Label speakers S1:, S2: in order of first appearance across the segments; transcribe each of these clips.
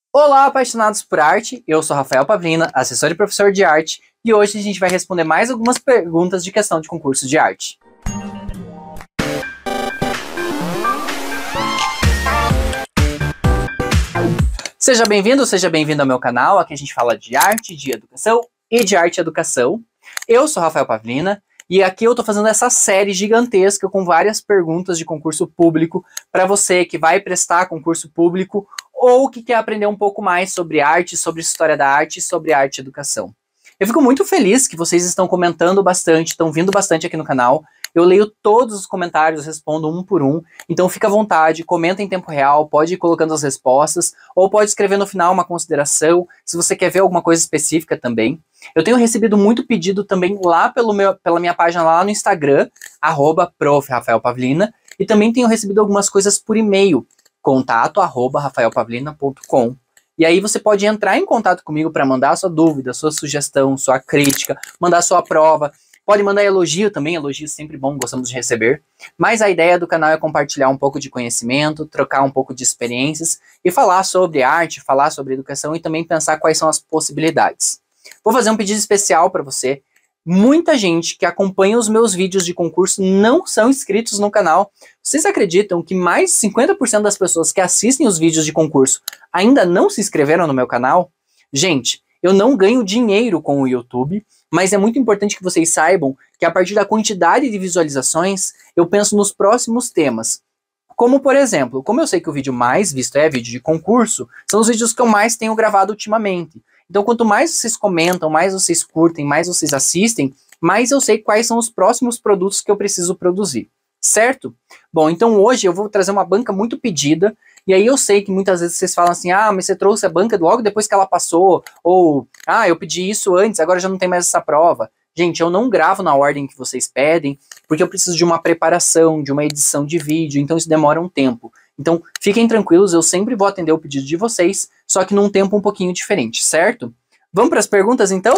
S1: Olá, apaixonados por arte! Eu sou Rafael Pavlina, assessor e professor de arte, e hoje a gente vai responder mais algumas perguntas de questão de concurso de arte. Seja bem-vindo, seja bem-vindo ao meu canal. Aqui a gente fala de arte, de educação e de arte e educação. Eu sou Rafael Pavlina e aqui eu tô fazendo essa série gigantesca com várias perguntas de concurso público para você que vai prestar concurso público ou que quer aprender um pouco mais sobre arte, sobre história da arte, sobre arte e educação. Eu fico muito feliz que vocês estão comentando bastante, estão vindo bastante aqui no canal. Eu leio todos os comentários, respondo um por um, então fica à vontade, comenta em tempo real, pode ir colocando as respostas, ou pode escrever no final uma consideração, se você quer ver alguma coisa específica também. Eu tenho recebido muito pedido também lá pela minha página lá no Instagram, @prof.rafaelpavlina, e também tenho recebido algumas coisas por e-mail, contato@rafaelpavlina.com. E aí você pode entrar em contato comigo para mandar a sua dúvida, sua sugestão, sua crítica, mandar sua prova. Pode mandar elogio também, elogio sempre bom, gostamos de receber. Mas a ideia do canal é compartilhar um pouco de conhecimento, trocar um pouco de experiências e falar sobre arte, falar sobre educação e também pensar quais são as possibilidades. Vou fazer um pedido especial para você. Muita gente que acompanha os meus vídeos de concurso não são inscritos no canal. Vocês acreditam que mais de 50% das pessoas que assistem os vídeos de concurso ainda não se inscreveram no meu canal? Gente, eu não ganho dinheiro com o YouTube, mas é muito importante que vocês saibam que a partir da quantidade de visualizações, eu penso nos próximos temas. Como, por exemplo, como eu sei que o vídeo mais visto é vídeo de concurso, são os vídeos que eu mais tenho gravado ultimamente. Então, quanto mais vocês comentam, mais vocês curtem, mais vocês assistem, mais eu sei quais são os próximos produtos que eu preciso produzir, certo? Bom, então hoje eu vou trazer uma banca muito pedida, e aí eu sei que muitas vezes vocês falam assim, ah, mas você trouxe a banca logo depois que ela passou, ou, ah, eu pedi isso antes, agora já não tem mais essa prova. Gente, eu não gravo na ordem que vocês pedem, porque eu preciso de uma preparação, de uma edição de vídeo, então isso demora um tempo. Então, fiquem tranquilos, eu sempre vou atender o pedido de vocês, só que num tempo um pouquinho diferente, certo? Vamos para as perguntas, então?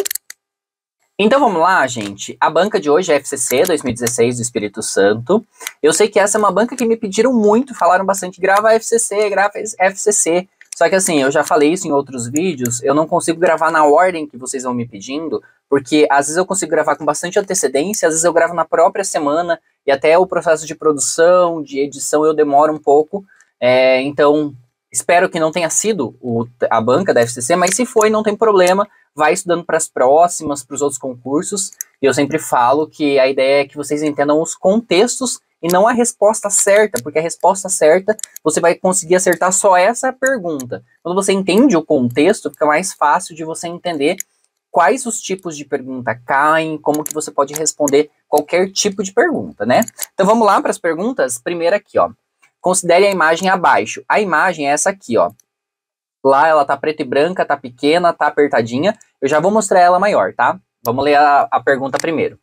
S1: Então vamos lá, gente. A banca de hoje é FCC 2016 do Espírito Santo. Eu sei que essa é uma banca que me pediram muito, falaram bastante, grava FCC, grava FCC. Só que assim, eu já falei isso em outros vídeos, eu não consigo gravar na ordem que vocês vão me pedindo, porque às vezes eu consigo gravar com bastante antecedência, às vezes eu gravo na própria semana, e até o processo de produção, de edição, eu demoro um pouco. Então, espero que não tenha sido a banca da FCC, mas se foi, não tem problema, vai estudando para as próximas, para os outros concursos, e eu sempre falo que a ideia é que vocês entendam os contextos e não a resposta certa, porque a resposta certa, você vai conseguir acertar só essa pergunta. Quando você entende o contexto, fica mais fácil de você entender quais os tipos de pergunta caem, como que você pode responder qualquer tipo de pergunta, né? Então vamos lá para as perguntas. Primeiro aqui, ó. Considere a imagem abaixo. A imagem é essa aqui, ó. Lá ela tá preta e branca, tá pequena, tá apertadinha. Eu já vou mostrar ela maior, tá? Vamos ler a pergunta primeiro.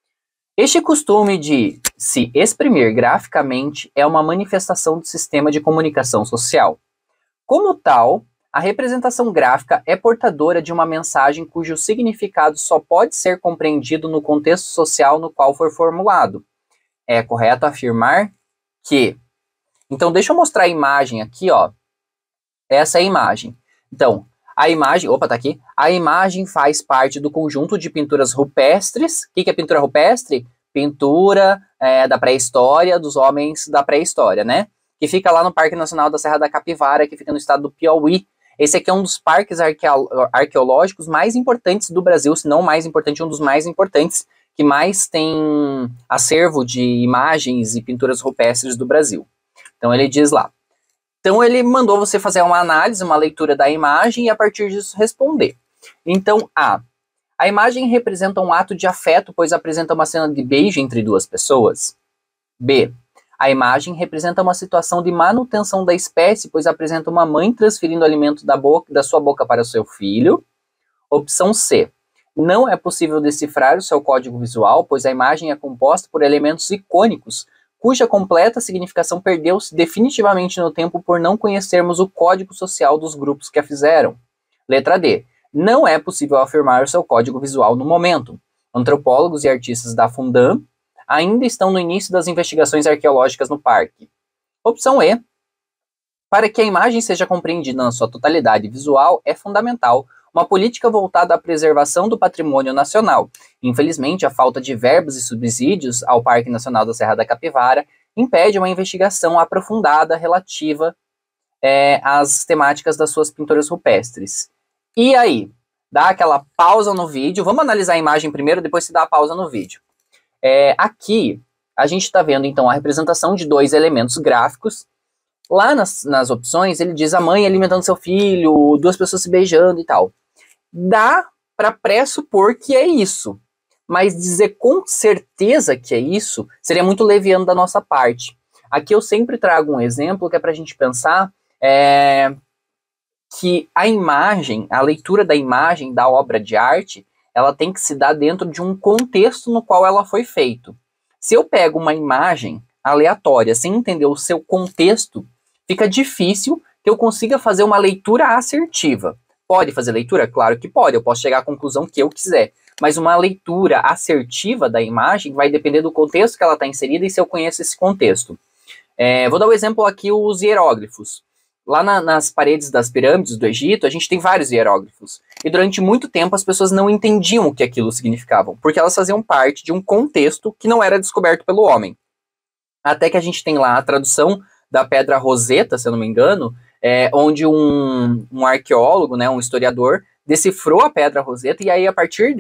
S1: Este costume de se exprimir graficamente é uma manifestação do sistema de comunicação social. Como tal, a representação gráfica é portadora de uma mensagem cujo significado só pode ser compreendido no contexto social no qual for formulado. É correto afirmar que... Então, deixa eu mostrar a imagem aqui, ó. Essa é a imagem. Então, a imagem... Opa, tá aqui. A imagem faz parte do conjunto de pinturas rupestres. O que é pintura rupestre? Pintura da pré-história, dos homens da pré-história, né? Que fica lá no Parque Nacional da Serra da Capivara, que fica no estado do Piauí. Esse aqui é um dos parques arqueológicos mais importantes do Brasil, se não o mais importante, um dos mais importantes, que mais tem acervo de imagens e pinturas rupestres do Brasil. Então ele diz lá. Então ele mandou você fazer uma análise, uma leitura da imagem e a partir disso responder. Então, a imagem representa um ato de afeto, pois apresenta uma cena de beijo entre duas pessoas. B. A imagem representa uma situação de manutenção da espécie, pois apresenta uma mãe transferindo alimento da sua boca para o seu filho. Opção C. Não é possível decifrar o seu código visual, pois a imagem é composta por elementos icônicos, cuja completa significação perdeu-se definitivamente no tempo por não conhecermos o código social dos grupos que a fizeram. Letra D. Não é possível afirmar o seu código visual no momento. Antropólogos e artistas da Fundam ainda estão no início das investigações arqueológicas no parque. Opção E. Para que a imagem seja compreendida na sua totalidade visual, é fundamental uma política voltada à preservação do patrimônio nacional. Infelizmente, a falta de verbos e subsídios ao Parque Nacional da Serra da Capivara impede uma investigação aprofundada relativa às temáticas das suas pinturas rupestres. E aí? Dá aquela pausa no vídeo. Vamos analisar a imagem primeiro, depois se dá a pausa no vídeo. Aqui, a gente está vendo, então, a representação de dois elementos gráficos. Lá nas opções, ele diz a mãe alimentando seu filho, duas pessoas se beijando e tal. Dá para pressupor que é isso. Mas dizer com certeza que é isso seria muito leviano da nossa parte. Aqui eu sempre trago um exemplo que é para a gente pensar que a imagem, a leitura da imagem da obra de arte, ela tem que se dar dentro de um contexto no qual ela foi feita. Se eu pego uma imagem aleatória sem entender o seu contexto, fica difícil que eu consiga fazer uma leitura assertiva. Pode fazer leitura? Claro que pode, eu posso chegar à conclusão que eu quiser. Mas uma leitura assertiva da imagem vai depender do contexto que ela está inserida e se eu conheço esse contexto. Vou dar um exemplo aqui, os hieróglifos. Lá nas paredes das pirâmides do Egito, a gente tem vários hieróglifos. E durante muito tempo as pessoas não entendiam o que aquilo significava, porque elas faziam parte de um contexto que não era descoberto pelo homem. Até que a gente tem lá a tradução da Pedra Roseta, se eu não me engano, onde um arqueólogo, né, um historiador, decifrou a Pedra Roseta, e aí a partir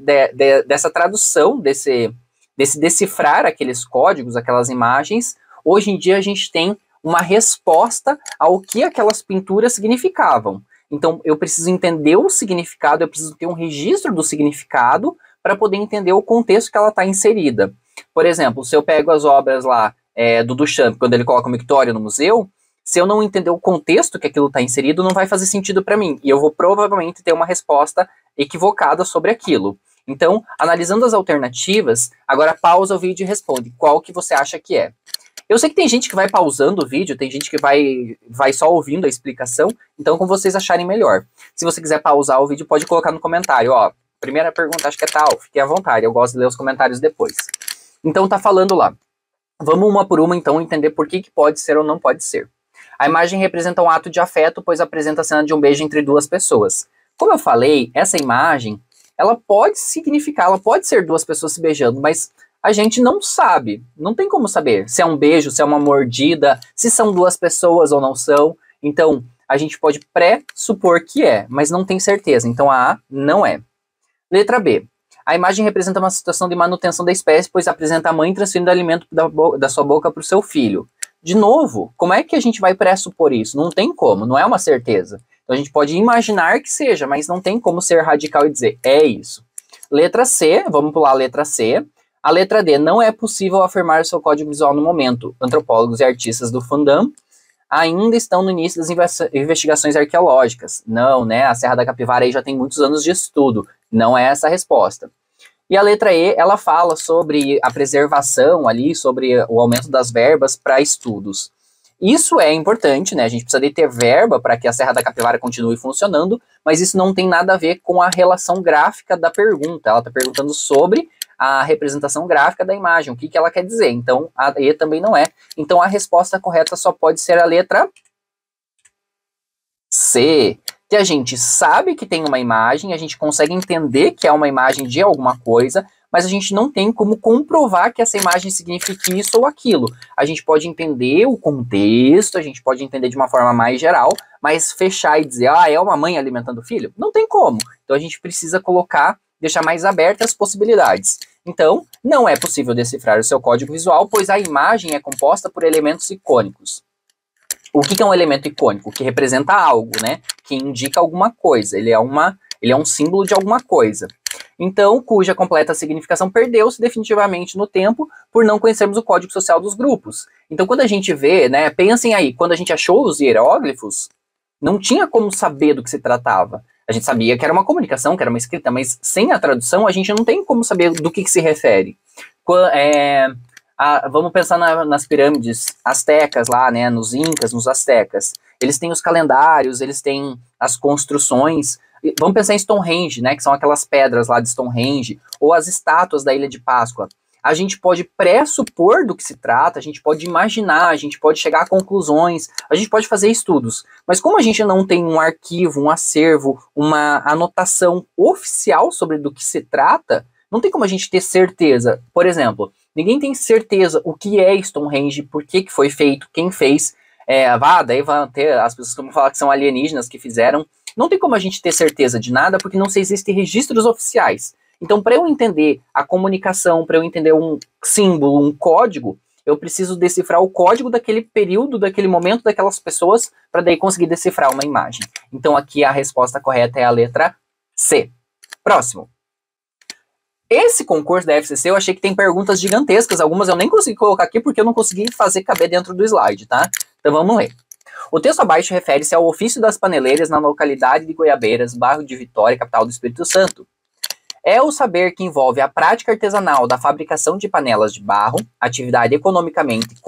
S1: dessa tradução, desse decifrar aqueles códigos, aquelas imagens, hoje em dia a gente tem uma resposta ao que aquelas pinturas significavam. Então, eu preciso entender o significado, eu preciso ter um registro do significado para poder entender o contexto que ela está inserida. Por exemplo, se eu pego as obras lá do Duchamp, quando ele coloca o mictório no museu, se eu não entender o contexto que aquilo está inserido, não vai fazer sentido para mim. E eu vou provavelmente ter uma resposta equivocada sobre aquilo. Então, analisando as alternativas, agora pausa o vídeo e responde qual que você acha que é. Eu sei que tem gente que vai pausando o vídeo, tem gente que vai só ouvindo a explicação, então como vocês acharem melhor. Se você quiser pausar o vídeo, pode colocar no comentário, ó, primeira pergunta acho que é tal, fique à vontade, eu gosto de ler os comentários depois. Então tá falando lá. Vamos uma por uma então entender por que pode ser ou não pode ser. A imagem representa um ato de afeto, pois apresenta a cena de um beijo entre duas pessoas. Como eu falei, essa imagem, ela pode significar, ela pode ser duas pessoas se beijando, mas a gente não sabe, não tem como saber se é um beijo, se é uma mordida, se são duas pessoas ou não são. Então, a gente pode pressupor que é, mas não tem certeza. Então, a A não é. Letra B. A imagem representa uma situação de manutenção da espécie, pois apresenta a mãe transferindo alimento da sua boca para o seu filho. De novo, como é que a gente vai pressupor isso? Não tem como, não é uma certeza. Então, a gente pode imaginar que seja, mas não tem como ser radical e dizer, é isso. Letra C, vamos pular a letra C. A letra D, não é possível afirmar o seu código visual no momento. Antropólogos e artistas do Fandom ainda estão no início das investigações arqueológicas. Não, né? A Serra da Capivara aí já tem muitos anos de estudo. Não é essa a resposta. E a letra E, ela fala sobre a preservação ali, sobre o aumento das verbas para estudos. Isso é importante, né? A gente precisa de ter verba para que a Serra da Capivara continue funcionando, mas isso não tem nada a ver com a relação gráfica da pergunta. Ela está perguntando sobre a representação gráfica da imagem, o que ela quer dizer. Então, a E também não é. Então, a resposta correta só pode ser a letra C, que a gente sabe que tem uma imagem, a gente consegue entender que é uma imagem de alguma coisa, mas a gente não tem como comprovar que essa imagem signifique isso ou aquilo. A gente pode entender o contexto, a gente pode entender de uma forma mais geral, mas fechar e dizer, é uma mãe alimentando o filho? Não tem como. Então, a gente precisa deixar mais abertas as possibilidades. Então, não é possível decifrar o seu código visual, pois a imagem é composta por elementos icônicos. O que é um elemento icônico? Que representa algo, né? Que indica alguma coisa. Ele é um símbolo de alguma coisa. Então, cuja completa significação perdeu-se definitivamente no tempo por não conhecermos o código social dos grupos. Então, quando a gente vê, né? Pensem aí, quando a gente achou os hieróglifos, não tinha como saber do que se tratava. A gente sabia que era uma comunicação, que era uma escrita, mas sem a tradução a gente não tem como saber do que se refere. Vamos pensar nas pirâmides astecas lá, né, nos incas, nos astecas. Eles têm os calendários, eles têm as construções. Vamos pensar em Stonehenge, né, que são aquelas pedras lá de Stonehenge, ou as estátuas da Ilha de Páscoa. a gente pode pressupor do que se trata, a gente pode imaginar, a gente pode chegar a conclusões, a gente pode fazer estudos. Mas como a gente não tem um arquivo, um acervo, uma anotação oficial sobre do que se trata, não tem como a gente ter certeza. Por exemplo, ninguém tem certeza o que é Stonehenge, por que foi feito, quem fez. Daí vão ter as pessoas que vão falar que são alienígenas que fizeram. Não tem como a gente ter certeza de nada, porque não existem registros oficiais. Então, para eu entender a comunicação, para eu entender um símbolo, um código, eu preciso decifrar o código daquele período, daquele momento, daquelas pessoas, para daí conseguir decifrar uma imagem. Então, aqui a resposta correta é a letra C. Próximo. Esse concurso da FCC, eu achei que tem perguntas gigantescas, algumas eu nem consegui colocar aqui porque eu não consegui fazer caber dentro do slide, tá? Então, vamos ler. O texto abaixo refere-se ao ofício das paneleiras na localidade de Goiabeiras, bairro de Vitória, capital do Espírito Santo. É o saber que envolve a prática artesanal da fabricação de panelas de barro, atividade econômica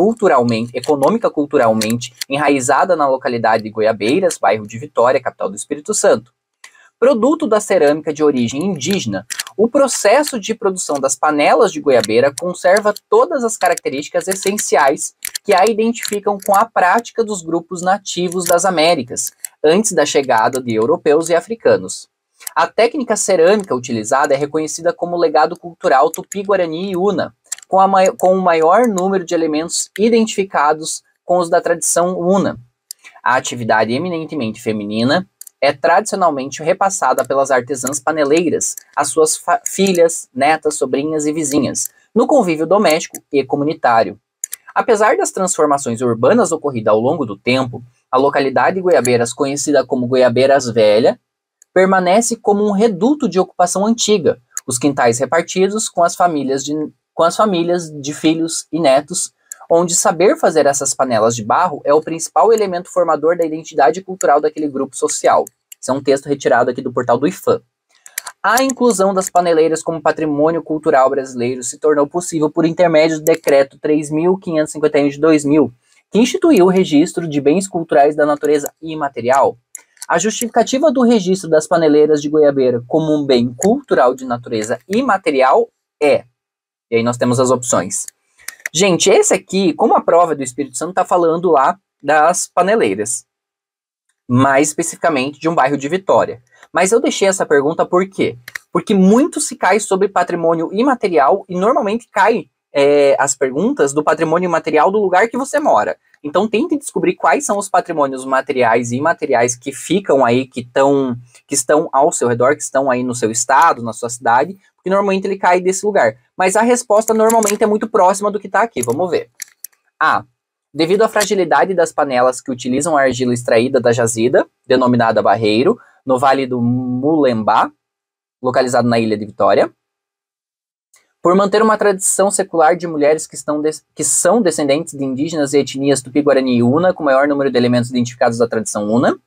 S1: culturalmente enraizada na localidade de Goiabeiras, bairro de Vitória, capital do Espírito Santo. Produto da cerâmica de origem indígena, o processo de produção das panelas de goiabeira conserva todas as características essenciais que a identificam com a prática dos grupos nativos das Américas, antes da chegada de europeus e africanos. A técnica cerâmica utilizada é reconhecida como legado cultural Tupi-Guarani e Una, com o maior número de elementos identificados com os da tradição Una. A atividade eminentemente feminina é tradicionalmente repassada pelas artesãs paneleiras, às suas filhas, netas, sobrinhas e vizinhas, no convívio doméstico e comunitário. Apesar das transformações urbanas ocorridas ao longo do tempo, a localidade de Goiabeiras, conhecida como Goiabeiras Velha, permanece como um reduto de ocupação antiga, os quintais repartidos com as famílias de filhos e netos, onde saber fazer essas panelas de barro é o principal elemento formador da identidade cultural daquele grupo social. Esse é um texto retirado aqui do portal do IFAM. A inclusão das paneleiras como patrimônio cultural brasileiro se tornou possível por intermédio do Decreto 3.551 de 2000, que instituiu o registro de bens culturais da natureza imaterial. A justificativa do registro das paneleiras de Goiabeira como um bem cultural de natureza imaterial é... E aí nós temos as opções. Gente, esse aqui, como a prova do Espírito Santo está falando lá das paneleiras, mais especificamente de um bairro de Vitória. Mas eu deixei essa pergunta por quê? Porque muito se cai sobre patrimônio imaterial e normalmente cai as perguntas do patrimônio imaterial do lugar que você mora. Então tente descobrir quais são os patrimônios materiais e imateriais que ficam aí, que estão ao seu redor, que estão aí no seu estado, na sua cidade, porque normalmente ele cai desse lugar. Mas a resposta normalmente é muito próxima do que está aqui. Vamos ver. A. Devido à fragilidade das panelas que utilizam a argila extraída da jazida, denominada barreiro, no Vale do Mulembá, localizado na Ilha de Vitória. Por manter uma tradição secular de mulheres que são descendentes de indígenas e etnias Tupi-Guarani e Una, com o maior número de elementos identificados da tradição Una.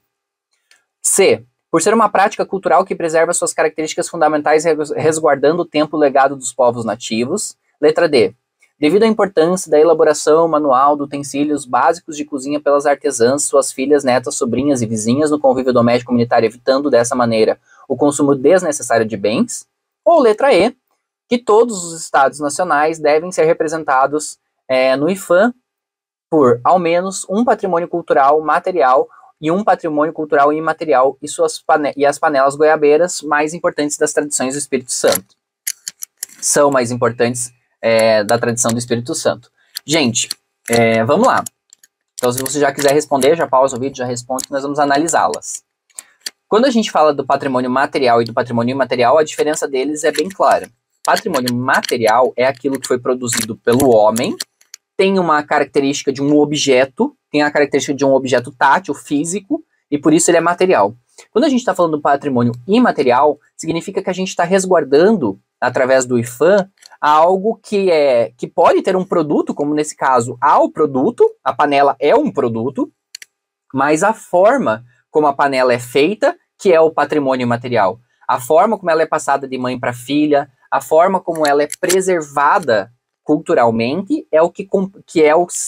S1: C. Por ser uma prática cultural que preserva suas características fundamentais, resguardando o tempo legado dos povos nativos. Letra D. Devido à importância da elaboração manual de utensílios básicos de cozinha pelas artesãs, suas filhas, netas, sobrinhas e vizinhas no convívio doméstico comunitário, evitando dessa maneira o consumo desnecessário de bens. Ou letra E. Que todos os estados nacionais devem ser representados no IFAM por, ao menos, um patrimônio cultural material e um patrimônio cultural imaterial e as panelas goiabeiras mais importantes das tradições do Espírito Santo. São mais importantes da tradição do Espírito Santo. Gente, vamos lá. Então, se você já quiser responder, já pausa o vídeo, já responde, que nós vamos analisá-las. Quando a gente fala do patrimônio material e do patrimônio imaterial, a diferença deles é bem clara. Patrimônio material é aquilo que foi produzido pelo homem, tem uma característica de um objeto, tem a característica de um objeto tátil, físico, e por isso ele é material. Quando a gente está falando do patrimônio imaterial, significa que a gente está resguardando, através do IFAM, algo que pode ter um produto, como nesse caso, há o produto, a panela é um produto, mas a forma como a panela é feita, que é o patrimônio imaterial. A forma como ela é passada de mãe para filha, a forma como ela é preservada culturalmente é o que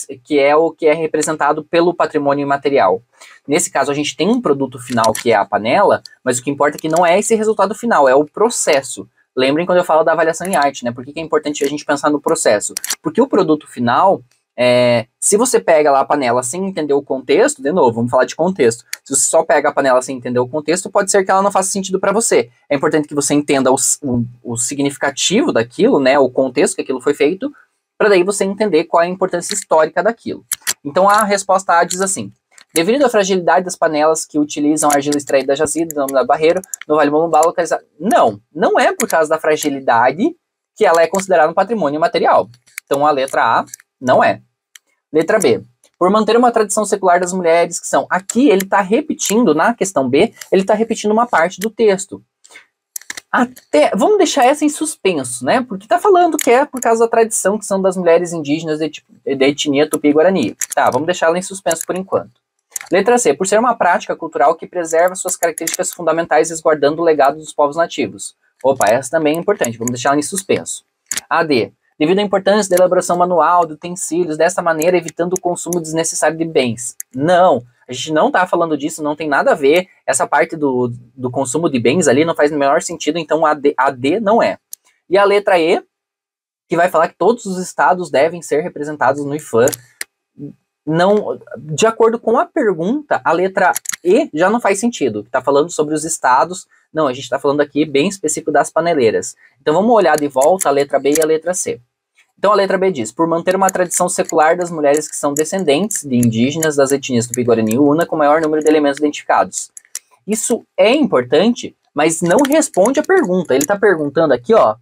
S1: é representado pelo patrimônio imaterial. Nesse caso, a gente tem um produto final que é a panela, mas o que importa é que não é esse resultado final, é o processo Lembrem quando eu falo da avaliação em arte, né? Por que é importante a gente pensar no processo? Porque o produto final, se você pega lá a panela sem entender o contexto, de novo, vamos falar de contexto. Se você só pega a panela sem entender o contexto, pode ser que ela não faça sentido para você. É importante que você entenda o significativo daquilo, né? O contexto que aquilo foi feito, para daí você entender qual é a importância histórica daquilo. Então a resposta A diz assim: devido à fragilidade das panelas que utilizam argila extraída da jazida, no da Barreiro, no Vale Morumbá, localizado. Não é por causa da fragilidade que ela é considerada um patrimônio material. Então a letra A não é. Letra B. Por manter uma tradição secular das mulheres que são. Aqui ele está repetindo, na questão B, ele está repetindo uma parte do texto. Vamos deixar essa em suspenso, né? Porque está falando que é por causa da tradição que são das mulheres indígenas de etnia Tupi-Guarani. Tá, vamos deixar ela em suspenso por enquanto. Letra C. Por ser uma prática cultural que preserva suas características fundamentais, resguardando o legado dos povos nativos. Opa, essa também é importante, vamos deixar ela em suspenso. A D. Devido à importância da elaboração manual de utensílios, dessa maneira evitando o consumo desnecessário de bens. Não, a gente não está falando disso, não tem nada a ver. Essa parte do consumo de bens ali não faz o menor sentido, então a D não é. E a letra E, que vai falar que todos os estados devem ser representados no IFAM. Não, de acordo com a pergunta, a letra E já não faz sentido. Está falando sobre os estados. Não, a gente está falando aqui bem específico das paneleiras. Então vamos olhar de volta a letra B e a letra C. Então a letra B diz: por manter uma tradição secular das mulheres que são descendentes de indígenas das etnias Tupi-Guarani e Una com maior número de elementos identificados. Isso é importante, mas não responde a pergunta. Ele está perguntando aqui, ó,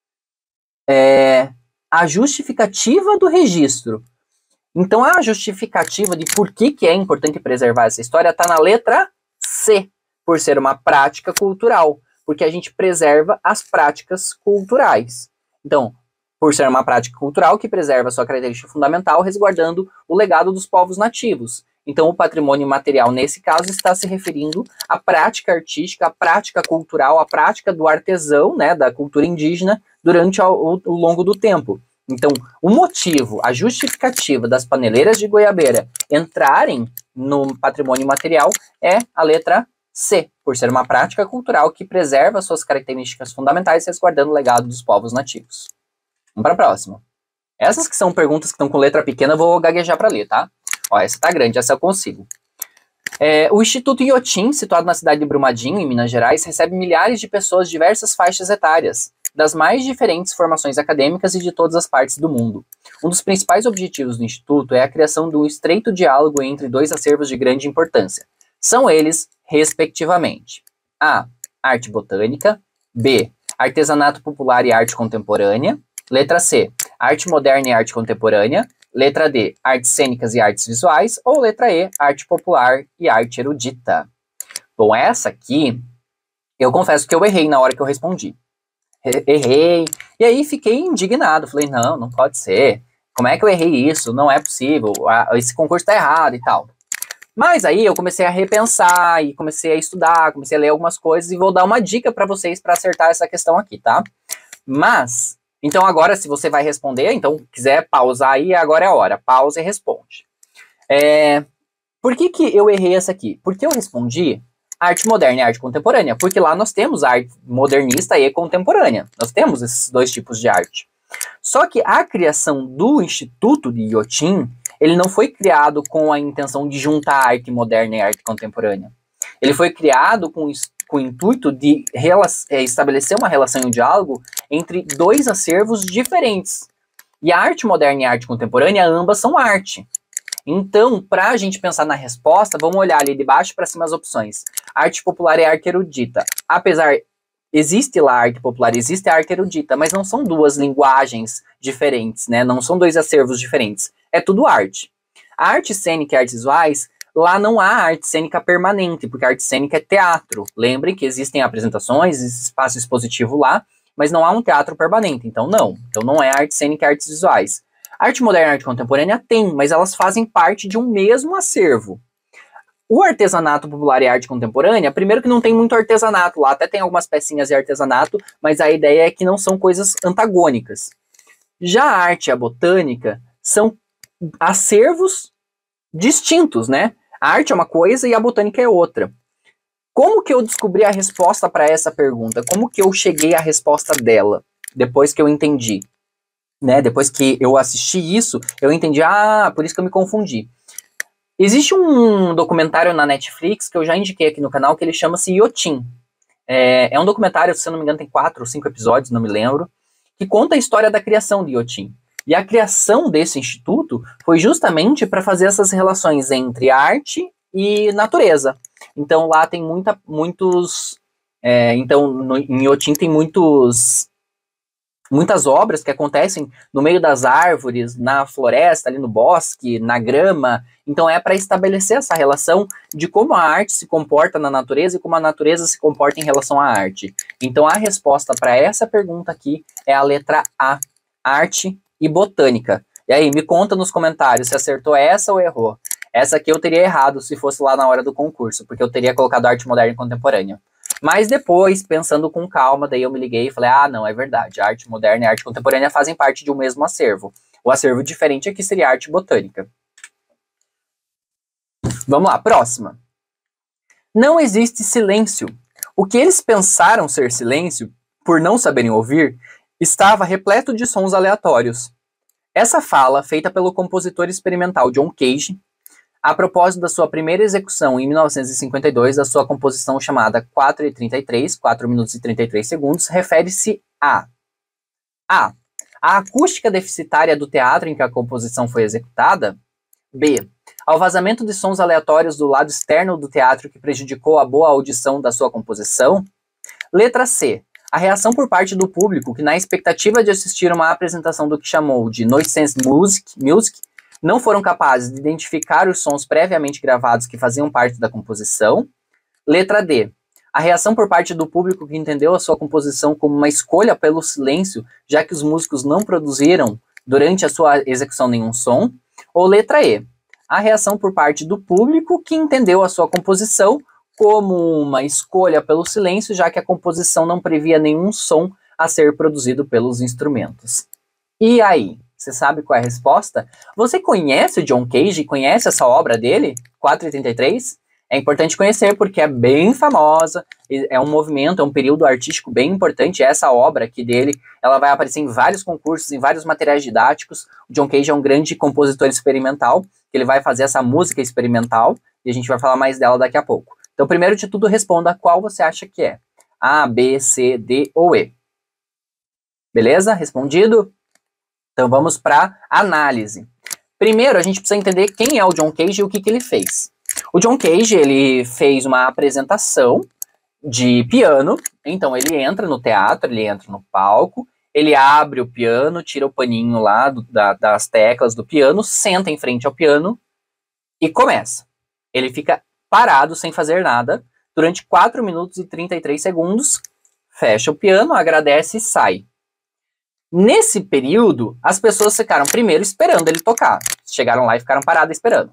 S1: a justificativa do registro. Então a justificativa de por que é importante preservar essa história está na letra C, por ser uma prática cultural, porque a gente preserva as práticas culturais. Então, por ser uma prática cultural que preserva sua característica fundamental, resguardando o legado dos povos nativos. Então, o patrimônio material, nesse caso, está se referindo à prática artística, à prática cultural, à prática do artesão, né, da cultura indígena, durante o longo do tempo. Então, o motivo, a justificativa das paneleiras de goiabeira entrarem no patrimônio material é a letra C, por ser uma prática cultural que preserva suas características fundamentais, resguardando o legado dos povos nativos. Vamos para a próxima. Essas que são perguntas que estão com letra pequena, eu vou gaguejar para ler, tá? Ó, essa tá grande, essa eu consigo. O Instituto Iotim, situado na cidade de Brumadinho, em Minas Gerais, recebe milhares de pessoas de diversas faixas etárias, das mais diferentes formações acadêmicas e de todas as partes do mundo. Um dos principais objetivos do Instituto é a criação de um estreito diálogo entre dois acervos de grande importância. São eles, respectivamente: A. Arte botânica. B. Artesanato popular e arte contemporânea. Letra C. Arte moderna e arte contemporânea. Letra D. Artes cênicas e artes visuais. Ou letra E. Arte popular e arte erudita. Bom, essa aqui, eu confesso que eu errei na hora que eu respondi. Errei. E aí fiquei indignado. Falei, não pode ser. Como é que eu errei isso? Não é possível. Esse concurso tá errado e tal. Mas aí eu comecei a repensar e comecei a estudar, comecei a ler algumas coisas e vou dar uma dica para vocês para acertar essa questão aqui, tá? Mas, então agora se você vai responder, então quiser pausar aí, agora é a hora. Pausa e responde. Por que eu errei essa aqui? Porque eu respondi arte moderna e arte contemporânea, porque lá nós temos arte modernista e contemporânea. Nós temos esses dois tipos de arte. Só que a criação do Instituto de Iotim, ele não foi criado com a intenção de juntar arte moderna e arte contemporânea. Ele foi criado com o intuito de estabelecer uma relação e um diálogo entre dois acervos diferentes. E a arte moderna e a arte contemporânea, ambas são arte. Então, para a gente pensar na resposta, vamos olhar ali de baixo para cima as opções. Arte popular e arte erudita. Apesar, existe lá a arte popular, existe a arte erudita, mas não são duas linguagens diferentes, né? Não são dois acervos diferentes. É tudo arte. A arte cênica e artes visuais, lá não há arte cênica permanente, porque a arte cênica é teatro. Lembrem que existem apresentações, espaço expositivo lá, mas não há um teatro permanente. Então não é arte cênica e artes visuais. A arte moderna e a arte contemporânea tem, mas elas fazem parte de um mesmo acervo. O artesanato popular e a arte contemporânea, primeiro que não tem muito artesanato lá, até tem algumas pecinhas de artesanato, mas a ideia é que não são coisas antagônicas. Já a arte e a botânica são acervos distintos, né? A arte é uma coisa e a botânica é outra. Como que eu descobri a resposta para essa pergunta? Como que eu cheguei à resposta dela? Depois que eu entendi, né? Depois que eu assisti isso, eu entendi, por isso que eu me confundi. Existe um documentário na Netflix que eu já indiquei aqui no canal, que ele chama-se Iotim. É um documentário, se eu não me engano, tem 4 ou 5 episódios, não me lembro, que conta a história da criação de Iotim. E a criação desse instituto foi justamente para fazer essas relações entre arte e natureza. Então lá tem muitos... em Iotim tem muitas obras que acontecem no meio das árvores, na floresta, ali no bosque, na grama. Então é para estabelecer essa relação de como a arte se comporta na natureza e como a natureza se comporta em relação à arte. Então a resposta para essa pergunta aqui é a letra A, arte e botânica. E aí, me conta nos comentários se acertou essa ou errou. Essa aqui eu teria errado se fosse lá na hora do concurso, porque eu teria colocado arte moderna e contemporânea. Mas depois, pensando com calma, daí eu me liguei e falei, não, é verdade, a arte moderna e a arte contemporânea fazem parte de um mesmo acervo. O acervo diferente aqui seria a arte botânica. Vamos lá, próxima. Não existe silêncio. O que eles pensaram ser silêncio, por não saberem ouvir, estava repleto de sons aleatórios. Essa fala, feita pelo compositor experimental John Cage, a propósito da sua primeira execução em 1952, da sua composição chamada 4:33, 4 minutos e 33 segundos, refere-se a a acústica deficitária do teatro em que a composição foi executada, B, ao vazamento de sons aleatórios do lado externo do teatro que prejudicou a boa audição da sua composição, letra C, a reação por parte do público que, na expectativa de assistir uma apresentação do que chamou de Noise Music, não foram capazes de identificar os sons previamente gravados que faziam parte da composição. Letra D, a reação por parte do público que entendeu a sua composição como uma escolha pelo silêncio, já que os músicos não produziram durante a sua execução nenhum som. Ou letra E, a reação por parte do público que entendeu a sua composição como uma escolha pelo silêncio, já que a composição não previa nenhum som a ser produzido pelos instrumentos. E aí? Você sabe qual é a resposta? Você conhece o John Cage? Conhece essa obra dele? 4:33? É importante conhecer porque é bem famosa, é um movimento, é um período artístico bem importante. Essa obra aqui dele, ela vai aparecer em vários concursos, em vários materiais didáticos. O John Cage é um grande compositor experimental, ele vai fazer essa música experimental, e a gente vai falar mais dela daqui a pouco. Então, primeiro de tudo, responda qual você acha que é. A, B, C, D ou E. Beleza? Respondido? Então vamos para análise. Primeiro, a gente precisa entender quem é o John Cage e o que ele fez. O John Cage, ele fez uma apresentação de piano, então ele entra no teatro, ele entra no palco, ele abre o piano, tira o paninho lá das teclas do piano, senta em frente ao piano e começa. Ele fica parado, sem fazer nada, durante 4 minutos e 33 segundos, fecha o piano, agradece e sai. Nesse período, as pessoas ficaram primeiro esperando ele tocar. Chegaram lá e ficaram paradas esperando.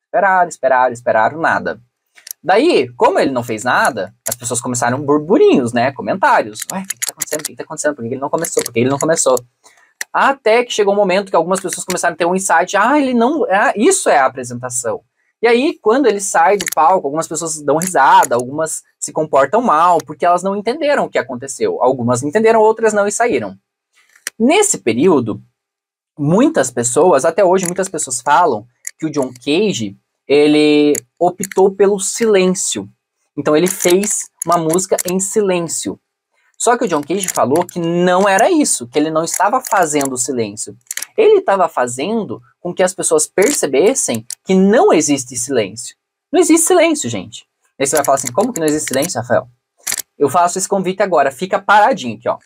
S1: Esperaram, nada. Daí, como ele não fez nada, as pessoas começaram burburinhos, né? Comentários. Ué, o que tá acontecendo? O que tá acontecendo? Por que ele não começou? Por que ele não começou? Até que chegou um momento que algumas pessoas começaram a ter um insight. Ele não... isso é a apresentação. E aí, quando ele sai do palco, algumas pessoas dão risada, algumas se comportam mal, porque elas não entenderam o que aconteceu. Algumas entenderam, outras não e saíram. Nesse período, muitas pessoas, até hoje, muitas pessoas falam que o John Cage, ele optou pelo silêncio. Então ele fez uma música em silêncio. Só que o John Cage falou que não era isso, que ele não estava fazendo silêncio. Ele estava fazendo com que as pessoas percebessem que não existe silêncio. Não existe silêncio, gente. Aí você vai falar assim, como que não existe silêncio, Rafael? Eu faço esse convite agora, fica paradinho aqui, ó.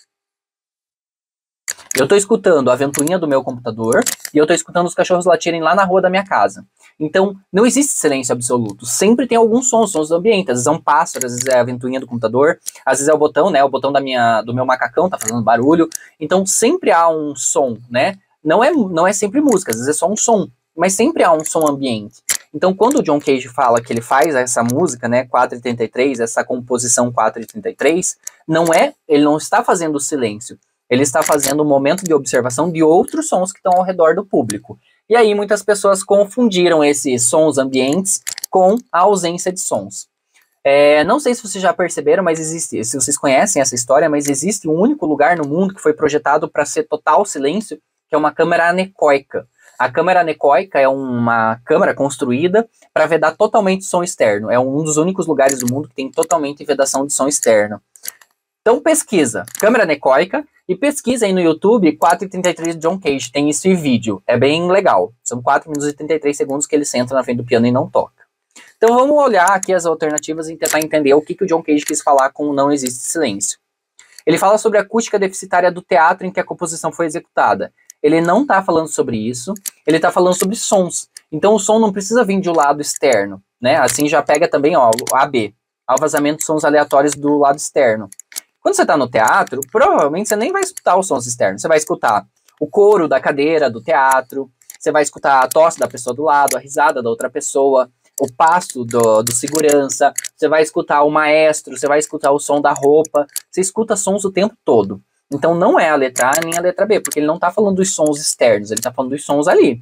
S1: Eu tô escutando a ventoinha do meu computador e eu tô escutando os cachorros latirem lá na rua da minha casa. Então, não existe silêncio absoluto. Sempre tem alguns sons do ambiente. Às vezes é um pássaro, às vezes é a ventoinha do computador, às vezes é o botão, né? O botão do meu macacão tá fazendo barulho. Então, sempre há um som, né? Não é sempre música, às vezes é só um som. Mas sempre há um som ambiente. Então, quando o John Cage fala que ele faz essa música, né? 4:33, essa composição 4:33, ele não está fazendo silêncio. Ele está fazendo um momento de observação de outros sons que estão ao redor do público. E aí muitas pessoas confundiram esses sons ambientes com a ausência de sons. Não sei se vocês já perceberam, mas existe, se vocês conhecem essa história, mas existe um único lugar no mundo que foi projetado para ser total silêncio, que é uma câmara anecoica. A câmara anecoica é uma câmara construída para vedar totalmente som externo. É um dos únicos lugares do mundo que tem totalmente vedação de som externo. Então pesquisa, câmara anecoica, e pesquisa aí no YouTube 4:33 de John Cage, tem isso em vídeo, é bem legal. São 4 minutos e 33 segundos que ele senta na frente do piano e não toca. Então vamos olhar aqui as alternativas e tentar entender o que o John Cage quis falar com Não Existe Silêncio. Ele fala sobre a acústica deficitária do teatro em que a composição foi executada. Ele não está falando sobre isso, ele está falando sobre sons. Então o som não precisa vir de um lado externo, né? Assim já pega também, ó, o AB, ao vazamento de sons aleatórios do lado externo. Quando você está no teatro, provavelmente você nem vai escutar os sons externos. Você vai escutar o coro da cadeira do teatro, você vai escutar a tosse da pessoa do lado, a risada da outra pessoa, o passo do segurança, você vai escutar o maestro, você vai escutar o som da roupa, você escuta sons o tempo todo. Então não é a letra A nem a letra B, porque ele não está falando dos sons externos, ele está falando dos sons ali.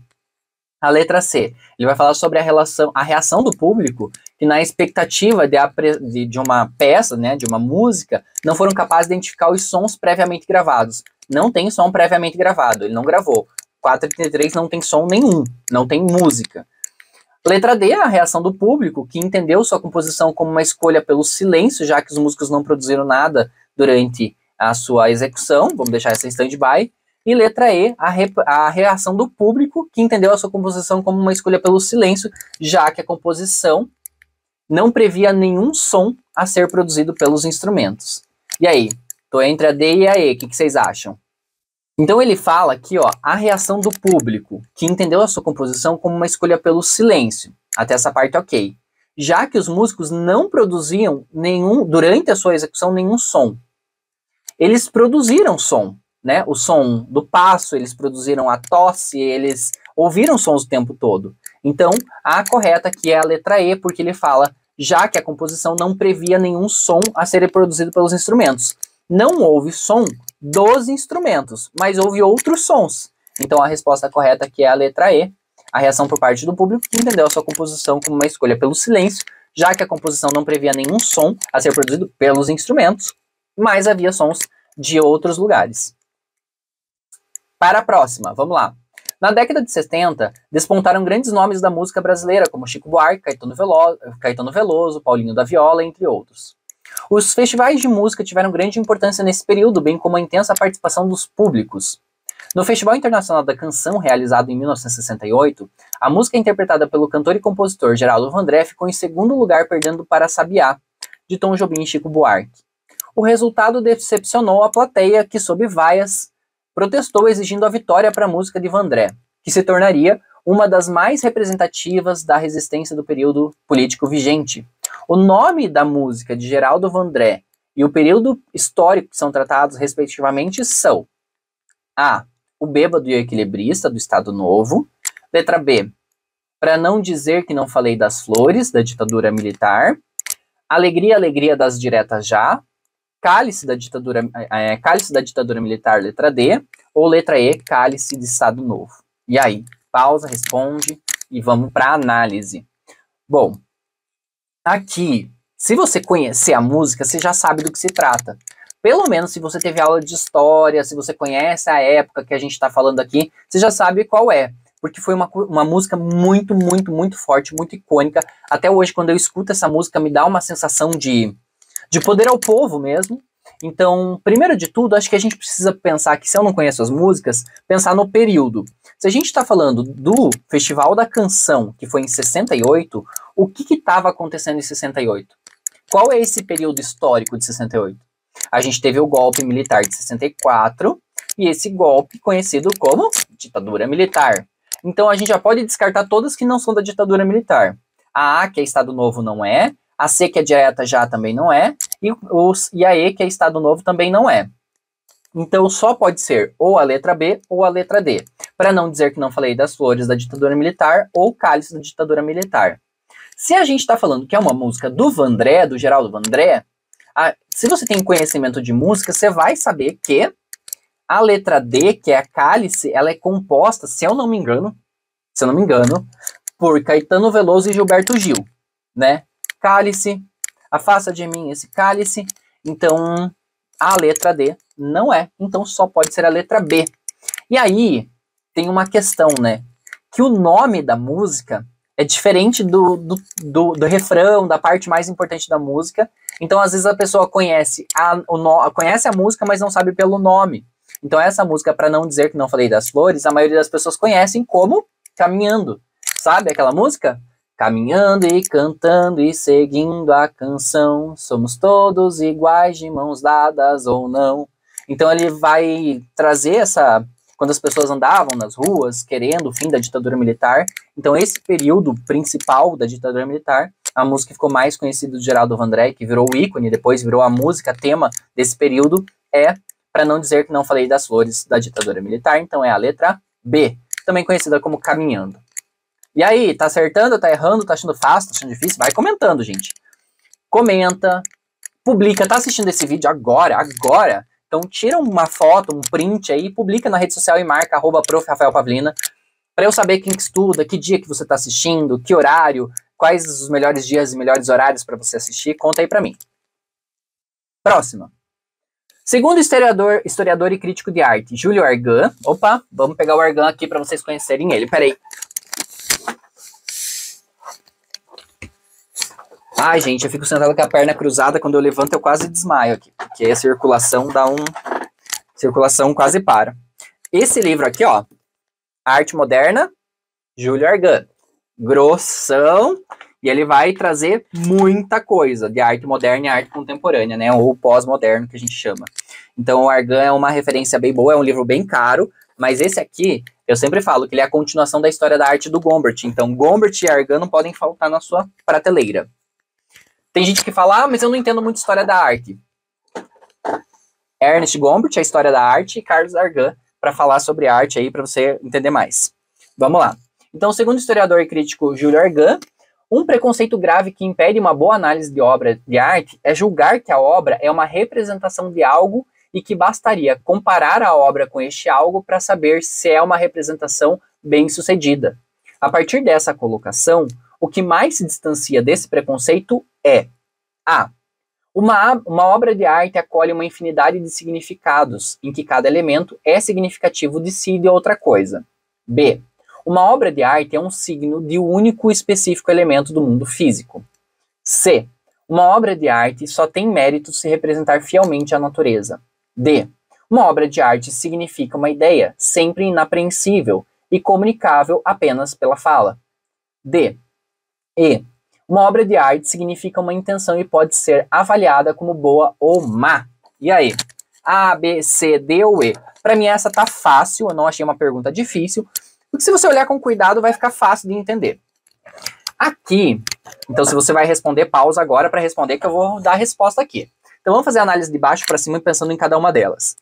S1: A letra C, ele vai falar sobre a reação do público, que na expectativa de uma peça, né, de uma música, não foram capazes de identificar os sons previamente gravados. Não tem som previamente gravado, ele não gravou. 4:33 não tem som nenhum, não tem música. Letra D, a reação do público, que entendeu sua composição como uma escolha pelo silêncio, já que os músicos não produziram nada durante a sua execução, vamos deixar essa em stand-by. E letra E, a reação do público, que entendeu a sua composição como uma escolha pelo silêncio, já que a composição não previa nenhum som a ser produzido pelos instrumentos. E aí? Tô entre a D e a E, o que vocês acham? Então ele fala aqui, ó, a reação do público, que entendeu a sua composição como uma escolha pelo silêncio. Até essa parte ok. Já que os músicos não produziam durante a sua execução, nenhum som. Eles produziram som, né? O som do passo, eles produziram a tosse, eles ouviram sons o tempo todo. Então, a correta aqui é a letra E, porque ele fala, já que a composição não previa nenhum som a ser produzido pelos instrumentos. Não houve som dos instrumentos, mas houve outros sons. Então, a resposta correta aqui é a letra E, a reação por parte do público que entendeu a sua composição como uma escolha pelo silêncio, já que a composição não previa nenhum som a ser produzido pelos instrumentos, mas havia sons de outros lugares. Para a próxima, vamos lá. Na década de 70, despontaram grandes nomes da música brasileira, como Chico Buarque, Caetano Veloso, Paulinho da Viola, entre outros. Os festivais de música tiveram grande importância nesse período, bem como a intensa participação dos públicos. No Festival Internacional da Canção, realizado em 1968, a música interpretada pelo cantor e compositor Geraldo Vandré ficou em segundo lugar, perdendo para Sabiá, de Tom Jobim e Chico Buarque. O resultado decepcionou a plateia, que, sob vaias, protestou exigindo a vitória para a música de Vandré, que se tornaria uma das mais representativas da resistência do período político vigente. O nome da música de Geraldo Vandré e o período histórico que são tratados respectivamente são A. O Bêbado e o Equilibrista, do Estado Novo. Letra B. Para não dizer que não falei das flores, da ditadura militar. Alegria, Alegria das Diretas Já. Cálice da ditadura militar, letra D, ou letra E, Cálice de Estado Novo. E aí, pausa, responde e vamos para a análise. Bom, aqui, se você conhecer a música, você já sabe do que se trata. Pelo menos se você teve aula de história, se você conhece a época que a gente está falando aqui, você já sabe qual é. Porque foi uma música muito, muito, muito forte, muito icônica. Até hoje, quando eu escuto essa música, me dá uma sensação de poder ao povo mesmo. Então, primeiro de tudo, acho que a gente precisa pensar que, se eu não conheço as músicas, pensar no período. Se a gente está falando do Festival da Canção, que foi em 68, o que estava acontecendo em 68? Qual é esse período histórico de 68? A gente teve o golpe militar de 64, e esse golpe conhecido como ditadura militar. Então, a gente já pode descartar todas que não são da ditadura militar. A, que é Estado Novo, não é. A C, que é direta já, também não é. E a E, que é Estado Novo, também não é. Então, só pode ser ou a letra B ou a letra D. Para não dizer que não falei das flores da ditadura militar ou Cálice da ditadura militar. Se a gente está falando que é uma música do Vandré, do Geraldo Vandré, se você tem conhecimento de música, você vai saber que a letra D, que é a Cálice, ela é composta, se eu não me engano, por Caetano Veloso e Gilberto Gil, né? Cálice, afasta de mim esse cálice. Então, a letra D não é. Então, só pode ser a letra B. E aí, tem uma questão, né? Que o nome da música é diferente do refrão, da parte mais importante da música. Então, às vezes, a pessoa conhece a música, mas não sabe pelo nome. Então, essa música, para não dizer que não falei das flores, a maioria das pessoas conhecem como Caminhando. Sabe aquela música? Caminhando e cantando e seguindo a canção, somos todos iguais de mãos dadas ou não. Então ele vai trazer quando as pessoas andavam nas ruas querendo o fim da ditadura militar. Então esse período principal da ditadura militar, a música que ficou mais conhecida do Geraldo Vandré, que virou o ícone, depois virou a música tema desse período, é Para Não Dizer Que Não Falei das Flores da ditadura militar. Então é a letra B, também conhecida como Caminhando. E aí, tá acertando, tá errando, tá achando fácil, tá achando difícil? Vai comentando, gente. Comenta, publica, tá assistindo esse vídeo agora. Então tira uma foto, um print aí, publica na rede social e marca @prof. Rafael Pavlina, para eu saber quem que estuda, que dia que você tá assistindo, que horário, quais os melhores dias e melhores horários para você assistir, conta aí para mim. Próxima. Segundo historiador e crítico de arte, Júlio Argan. Opa, vamos pegar o Argan aqui para vocês conhecerem ele. Peraí. Ai, gente, eu fico sentado com a perna cruzada, quando eu levanto eu quase desmaio aqui, porque a circulação circulação quase para. Esse livro aqui, ó, Arte Moderna, Júlio Argan. Grossão, e ele vai trazer muita coisa de arte moderna e arte contemporânea, né, ou pós-moderno, que a gente chama. Então o Argan é uma referência bem boa, é um livro bem caro, mas esse aqui, eu sempre falo que ele é a continuação da história da arte do Gombert. Então Gombert e Argan não podem faltar na sua prateleira. Tem gente que fala, mas eu não entendo muito história da arte. Ernest Gombert, a história da arte, e Carlos Argan, para falar sobre arte aí, para você entender mais. Vamos lá. Então, segundo o historiador e crítico Júlio Argan, um preconceito grave que impede uma boa análise de obra de arte é julgar que a obra é uma representação de algo e que bastaria comparar a obra com este algo para saber se é uma representação bem-sucedida. A partir dessa colocação, o que mais se distancia desse preconceito é a. Uma obra de arte acolhe uma infinidade de significados, em que cada elemento é significativo de si e de outra coisa. B. Uma obra de arte é um signo de um único e específico elemento do mundo físico. C. Uma obra de arte só tem mérito se representar fielmente a natureza. D. Uma obra de arte significa uma ideia, sempre inapreensível e comunicável apenas pela fala. D. E. Uma obra de arte significa uma intenção e pode ser avaliada como boa ou má. E aí? A, B, C, D ou E? Para mim essa tá fácil, eu não achei uma pergunta difícil, porque se você olhar com cuidado vai ficar fácil de entender. Aqui, então se você vai responder, pausa agora para responder que eu vou dar a resposta aqui. Então vamos fazer a análise de baixo para cima pensando em cada uma delas.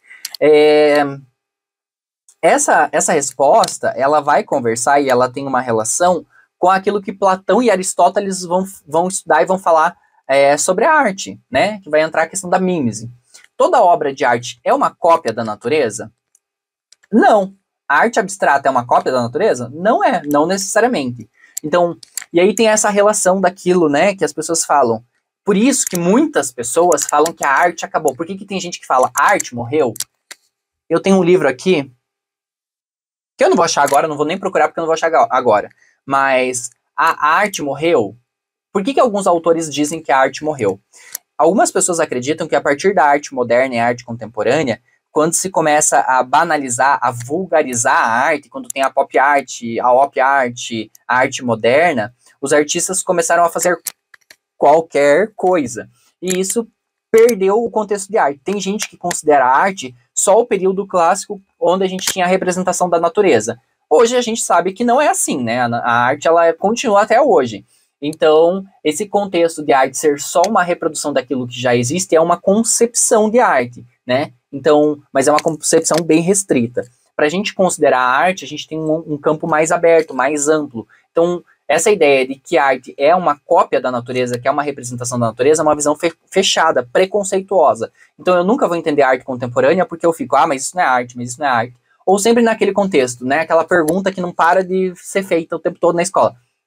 S1: Essa resposta, ela vai conversar e ela tem uma relação com aquilo que Platão e Aristóteles vão estudar e vão falar sobre a arte, né? Que vai entrar a questão da mímese. Toda obra de arte é uma cópia da natureza? Não. A arte abstrata é uma cópia da natureza? Não é, não necessariamente. Então, e aí tem essa relação daquilo, né, que as pessoas falam. Por isso que muitas pessoas falam que a arte acabou. Por que tem gente que fala a arte morreu? Eu tenho um livro aqui, que eu não vou achar agora, não vou nem procurar porque eu não vou achar agora. Mas a arte morreu? Por que alguns autores dizem que a arte morreu? Algumas pessoas acreditam que a partir da arte moderna e a arte contemporânea, quando se começa a banalizar, a vulgarizar a arte, quando tem a pop art, a op art, a arte moderna, os artistas começaram a fazer qualquer coisa. E isso perdeu o contexto de arte. Tem gente que considera a arte só o período clássico, onde a gente tinha a representação da natureza. Hoje a gente sabe que não é assim, né? A arte ela continua até hoje. Então, esse contexto de arte ser só uma reprodução daquilo que já existe é uma concepção de arte, né? Então, mas é uma concepção bem restrita. Para a gente considerar a arte, a gente tem um campo mais aberto, mais amplo. Então, essa ideia de que a arte é uma cópia da natureza, que é uma representação da natureza, é uma visão fechada, preconceituosa. Então, eu nunca vou entender a arte contemporânea porque eu fico, mas isso não é arte, mas isso não é arte. Ou sempre naquele contexto, né? Aquela pergunta que não para de ser feita o tempo todo na escola.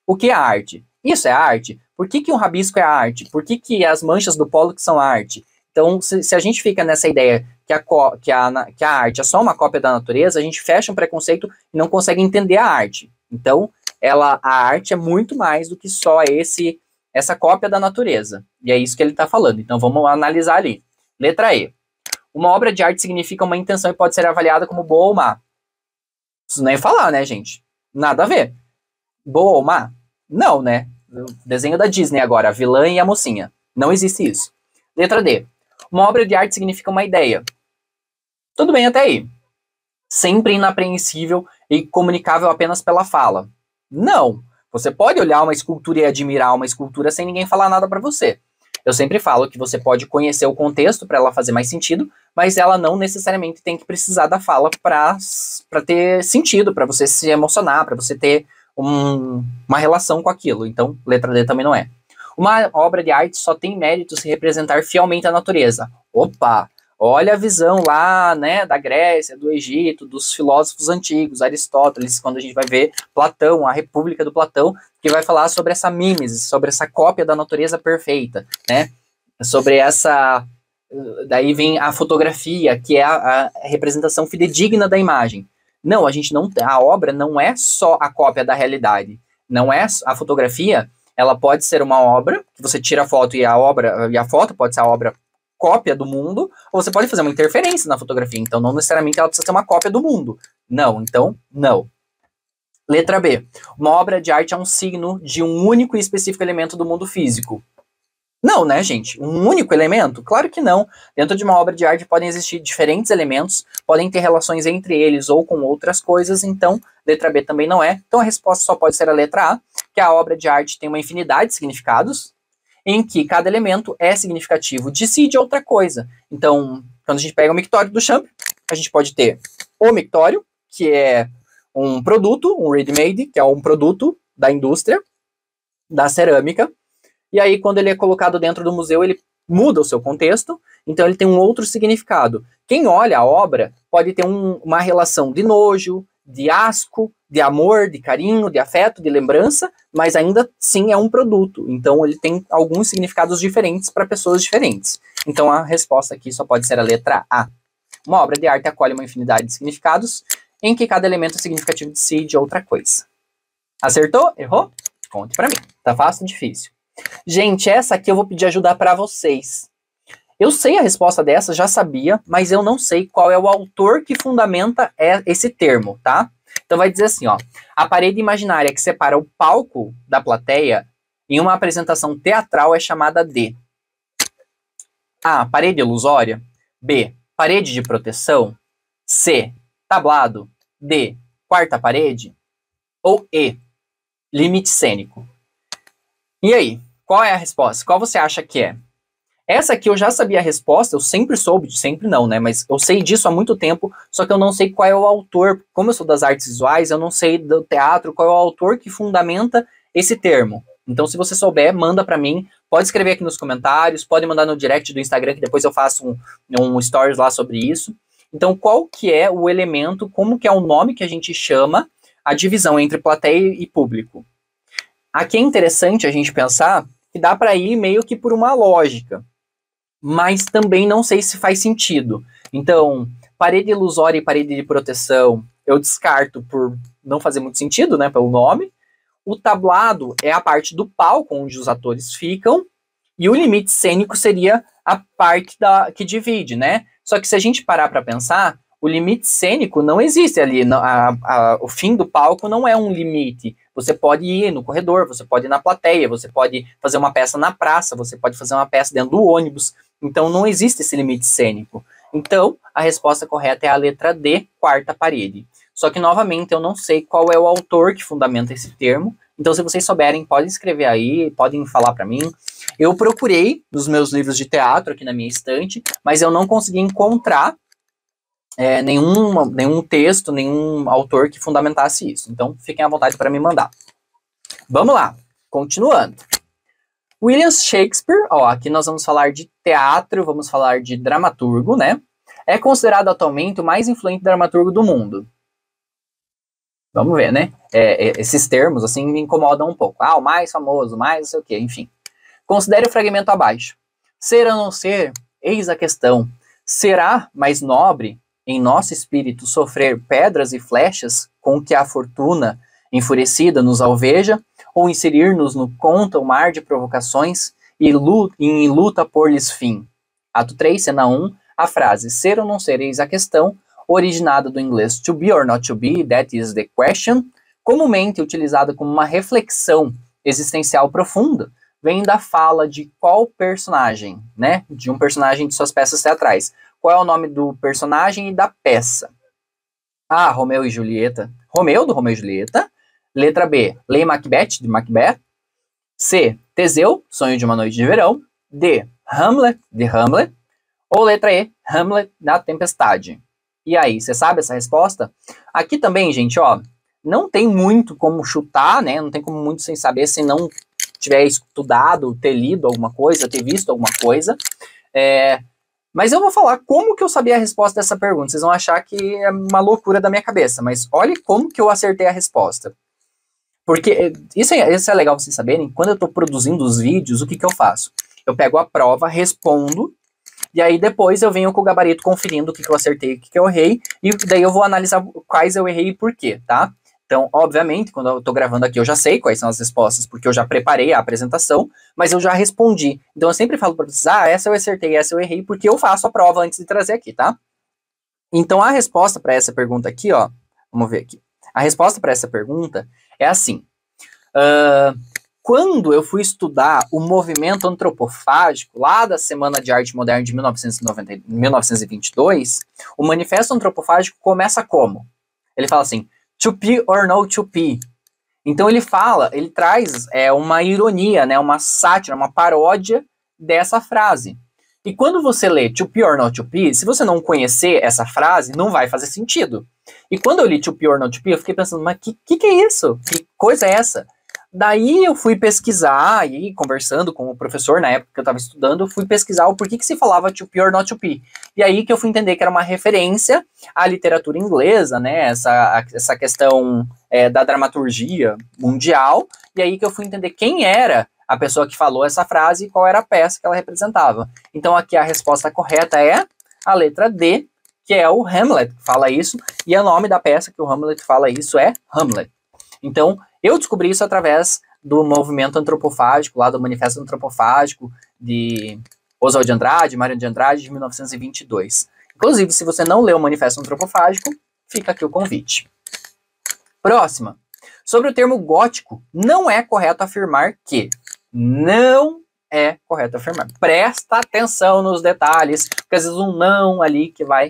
S1: O que é arte? Isso é arte? Por que um rabisco é arte? Por que as manchas do Pollock são arte? Então, se a gente fica nessa ideia que a arte é só uma cópia da natureza, a gente fecha um preconceito e não consegue entender a arte. Então, a arte é muito mais do que só essa cópia da natureza. E é isso que ele está falando. Então, vamos analisar ali. Letra E. Uma obra de arte significa uma intenção e pode ser avaliada como boa ou má. Isso nem falar, né, gente? Nada a ver. Boa ou má? Não, né? O desenho da Disney agora, a vilã e a mocinha. Não existe isso. Letra D. Uma obra de arte significa uma ideia. Tudo bem até aí. Sempre inapreensível e comunicável apenas pela fala. Não. Você pode olhar uma escultura e admirar uma escultura sem ninguém falar nada para você. Eu sempre falo que você pode conhecer o contexto para ela fazer mais sentido, mas ela não necessariamente tem que precisar da fala para ter sentido, para você se emocionar, para você ter uma relação com aquilo. Então, letra D também não é. Uma obra de arte só tem mérito se representar fielmente a natureza. Opa! Olha a visão lá, né, da Grécia, do Egito, dos filósofos antigos, Aristóteles, quando a gente vai ver Platão, a República do Platão, que vai falar sobre essa mimesis, sobre essa cópia da natureza perfeita, né? Sobre essa... Daí vem a fotografia, que é a representação fidedigna da imagem. Não, a obra não é só a cópia da realidade. Não é a fotografia, ela pode ser uma obra, que você tira a foto e a foto pode ser a obra cópia do mundo, ou você pode fazer uma interferência na fotografia, então não necessariamente ela precisa ser uma cópia do mundo. Não, então, não. Letra B. Uma obra de arte é um signo de um único e específico elemento do mundo físico. Não, né, gente? Um único elemento? Claro que não. Dentro de uma obra de arte podem existir diferentes elementos, podem ter relações entre eles ou com outras coisas, então, letra B também não é. Então a resposta só pode ser a letra A, que a obra de arte tem uma infinidade de significados, em que cada elemento é significativo de si e de outra coisa. Então, quando a gente pega o mictório do Champ, a gente pode ter o mictório, que é um produto, um ready-made, que é um produto da indústria, da cerâmica, e aí quando ele é colocado dentro do museu, ele muda o seu contexto, então ele tem um outro significado. Quem olha a obra pode ter uma relação de nojo, de asco, de amor, de carinho, de afeto, de lembrança, mas ainda sim é um produto. Então ele tem alguns significados diferentes para pessoas diferentes. Então a resposta aqui só pode ser a letra A. Uma obra de arte acolhe uma infinidade de significados, em que cada elemento é significativo de si e de outra coisa. Acertou? Errou? Conte para mim. Tá fácil ou difícil? Gente, essa aqui eu vou pedir ajuda para vocês. Eu sei a resposta dessa, já sabia, mas eu não sei qual é o autor que fundamenta esse termo, tá? Então vai dizer assim, ó. A parede imaginária que separa o palco da plateia em uma apresentação teatral é chamada de A. Parede ilusória. B. Parede de proteção. C. Tablado. D. Quarta parede. Ou E. Limite cênico. E aí, qual é a resposta? Qual você acha que é? Essa aqui eu já sabia a resposta, eu sempre soube, sempre não, né? Mas eu sei disso há muito tempo, só que eu não sei qual é o autor. Como eu sou das artes visuais, eu não sei do teatro qual é o autor que fundamenta esse termo. Então, se você souber, manda pra mim. Pode escrever aqui nos comentários, pode mandar no direct do Instagram, que depois eu faço um stories lá sobre isso. Então, qual que é o elemento, como que é o nome que a gente chama a divisão entre plateia e público? Aqui é interessante a gente pensar que dá para ir meio que por uma lógica, mas também não sei se faz sentido. Então, parede ilusória e parede de proteção, eu descarto por não fazer muito sentido, né, pelo nome. O tablado é a parte do palco onde os atores ficam, e o limite cênico seria a parte que divide, né? Só que se a gente parar para pensar, o limite cênico não existe ali. O fim do palco não é um limite. Você pode ir no corredor, você pode ir na plateia, você pode fazer uma peça na praça, você pode fazer uma peça dentro do ônibus. Então não existe esse limite cênico. Então a resposta correta é a letra D, quarta parede. Só que novamente eu não sei qual é o autor que fundamenta esse termo. Então se vocês souberem, podem escrever aí, podem falar para mim. Eu procurei nos meus livros de teatro aqui na minha estante, mas eu não consegui encontrar nenhum texto, nenhum autor que fundamentasse isso. Então, fiquem à vontade para me mandar. Vamos lá, continuando. William Shakespeare, ó, aqui nós vamos falar de teatro, vamos falar de dramaturgo, né? É considerado atualmente o mais influente dramaturgo do mundo. Vamos ver, né? Esses termos, assim, me incomodam um pouco. O mais famoso, mais não sei o quê, enfim. Considere o fragmento abaixo. Ser ou não ser, eis a questão. Será mais nobre em nosso espírito sofrer pedras e flechas com que a fortuna enfurecida nos alveja, ou inserir-nos no conta o mar de provocações e em luta por-lhes fim? Ato 3, cena 1, a frase ser ou não ser, eis a questão, originada do inglês to be or not to be, that is the question, comumente utilizada como uma reflexão existencial profunda, vem da fala de qual personagem, né? De um personagem de suas peças teatrais. Qual é o nome do personagem e da peça? A, Romeu e Julieta. Romeu, do Romeu e Julieta. Letra B, Lei Macbeth, de Macbeth. C, Teseu, Sonho de uma Noite de Verão. D, Hamlet, de Hamlet. Ou letra E, Hamlet, da Tempestade. E aí, você sabe essa resposta? Aqui também, gente, ó, não tem muito como chutar, né? Não tem como muito sem saber, se não tiver estudado, ter lido alguma coisa, ter visto alguma coisa. Mas eu vou falar como que eu sabia a resposta dessa pergunta. Vocês vão achar que é uma loucura da minha cabeça, mas olhe como que eu acertei a resposta. Porque isso é legal vocês saberem, quando eu estou produzindo os vídeos, o que eu faço? Eu pego a prova, respondo, e aí depois eu venho com o gabarito conferindo o que eu acertei e o que eu errei, e daí eu vou analisar quais eu errei e por quê, tá? Então, obviamente, quando eu tô gravando aqui, eu já sei quais são as respostas, porque eu já preparei a apresentação, mas eu já respondi. Então, eu sempre falo para vocês, essa eu acertei, essa eu errei, porque eu faço a prova antes de trazer aqui, tá? Então, a resposta para essa pergunta aqui, ó, vamos ver aqui. A resposta para essa pergunta é assim. Quando eu fui estudar o movimento antropofágico, lá da Semana de Arte Moderna de 1922, o Manifesto Antropofágico começa como? Ele fala assim, to be or no to be. Então ele traz uma ironia, né, uma sátira, uma paródia dessa frase. E quando você lê to be or not to be, se você não conhecer essa frase, não vai fazer sentido. E quando eu li to be or not to be, eu fiquei pensando, mas que é isso? Que coisa é essa? Daí eu fui pesquisar, e conversando com o professor, na época que eu estava estudando, eu fui pesquisar o porquê que se falava to be or not to be. E aí que eu fui entender que era uma referência à literatura inglesa, né, essa questão da dramaturgia mundial, e aí que eu fui entender quem era a pessoa que falou essa frase e qual era a peça que ela representava. Então aqui a resposta correta é a letra D, que é o Hamlet que fala isso, e o nome da peça que o Hamlet fala isso é Hamlet. Então, eu descobri isso através do movimento antropofágico, lá do Manifesto Antropofágico de Oswald de Andrade, Mário de Andrade, de 1922. Inclusive, se você não leu o Manifesto Antropofágico, fica aqui o convite. Próxima. Sobre o termo gótico, não é correto afirmar que. Não é correto afirmar. Presta atenção nos detalhes, porque às vezes um não ali que vai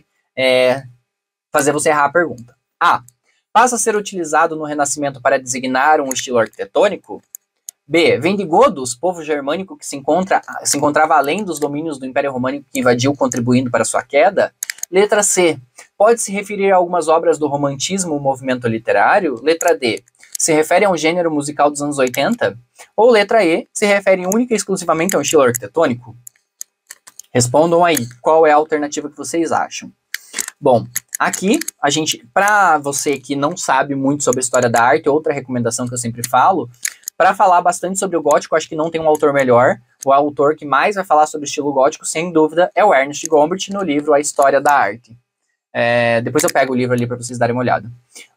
S1: fazer você errar a pergunta. A. Passa a ser utilizado no Renascimento para designar um estilo arquitetônico? B. Vem de Godos, povo germânico que se encontrava além dos domínios do Império Românico que invadiu, contribuindo para sua queda? Letra C. Pode se referir a algumas obras do romantismo, o movimento literário? Letra D. Se refere a um gênero musical dos anos 80? Ou letra E. Se refere única e exclusivamente a um estilo arquitetônico? Respondam aí. Qual é a alternativa que vocês acham? Bom, aqui, para você que não sabe muito sobre a história da arte, outra recomendação que eu sempre falo, para falar bastante sobre o gótico, acho que não tem um autor melhor. O autor que mais vai falar sobre o estilo gótico, sem dúvida, é o Ernest Gombrich, no livro A História da Arte. Depois eu pego o livro ali para vocês darem uma olhada.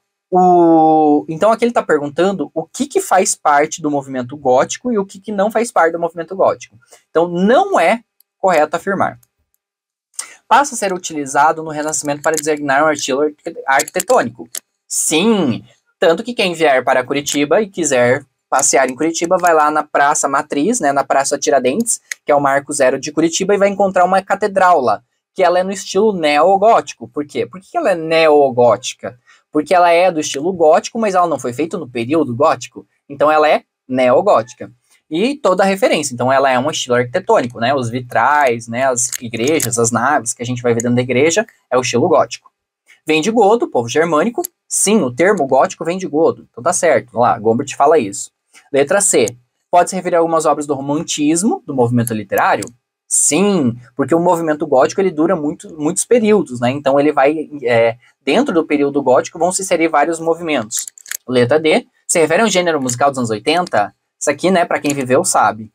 S1: Então aqui ele está perguntando o que faz parte do movimento gótico e o que não faz parte do movimento gótico. Então não é correto afirmar. Passa a ser utilizado no Renascimento para designar um estilo arquitetônico. Sim, tanto que quem vier para Curitiba e quiser passear em Curitiba, vai lá na Praça Matriz, né, na Praça Tiradentes, que é o Marco Zero de Curitiba, e vai encontrar uma catedral lá, que ela é no estilo neogótico. Por quê? Por que ela é neogótica? Porque ela é do estilo gótico, mas ela não foi feita no período gótico, então ela é neogótica. E toda a referência, então ela é um estilo arquitetônico, né, os vitrais, né, as igrejas, as naves que a gente vai ver dentro da igreja, é o estilo gótico. Vem de Godo, povo germânico, sim, o termo gótico vem de Godo, então tá certo, lá, Gombrich fala isso. Letra C, pode se referir a algumas obras do romantismo, do movimento literário? Sim, porque o movimento gótico ele dura muitos períodos, né? Então ele vai, dentro do período gótico vão se inserir vários movimentos. Letra D, se refere a um gênero musical dos anos 80? Isso aqui, né, para quem viveu sabe.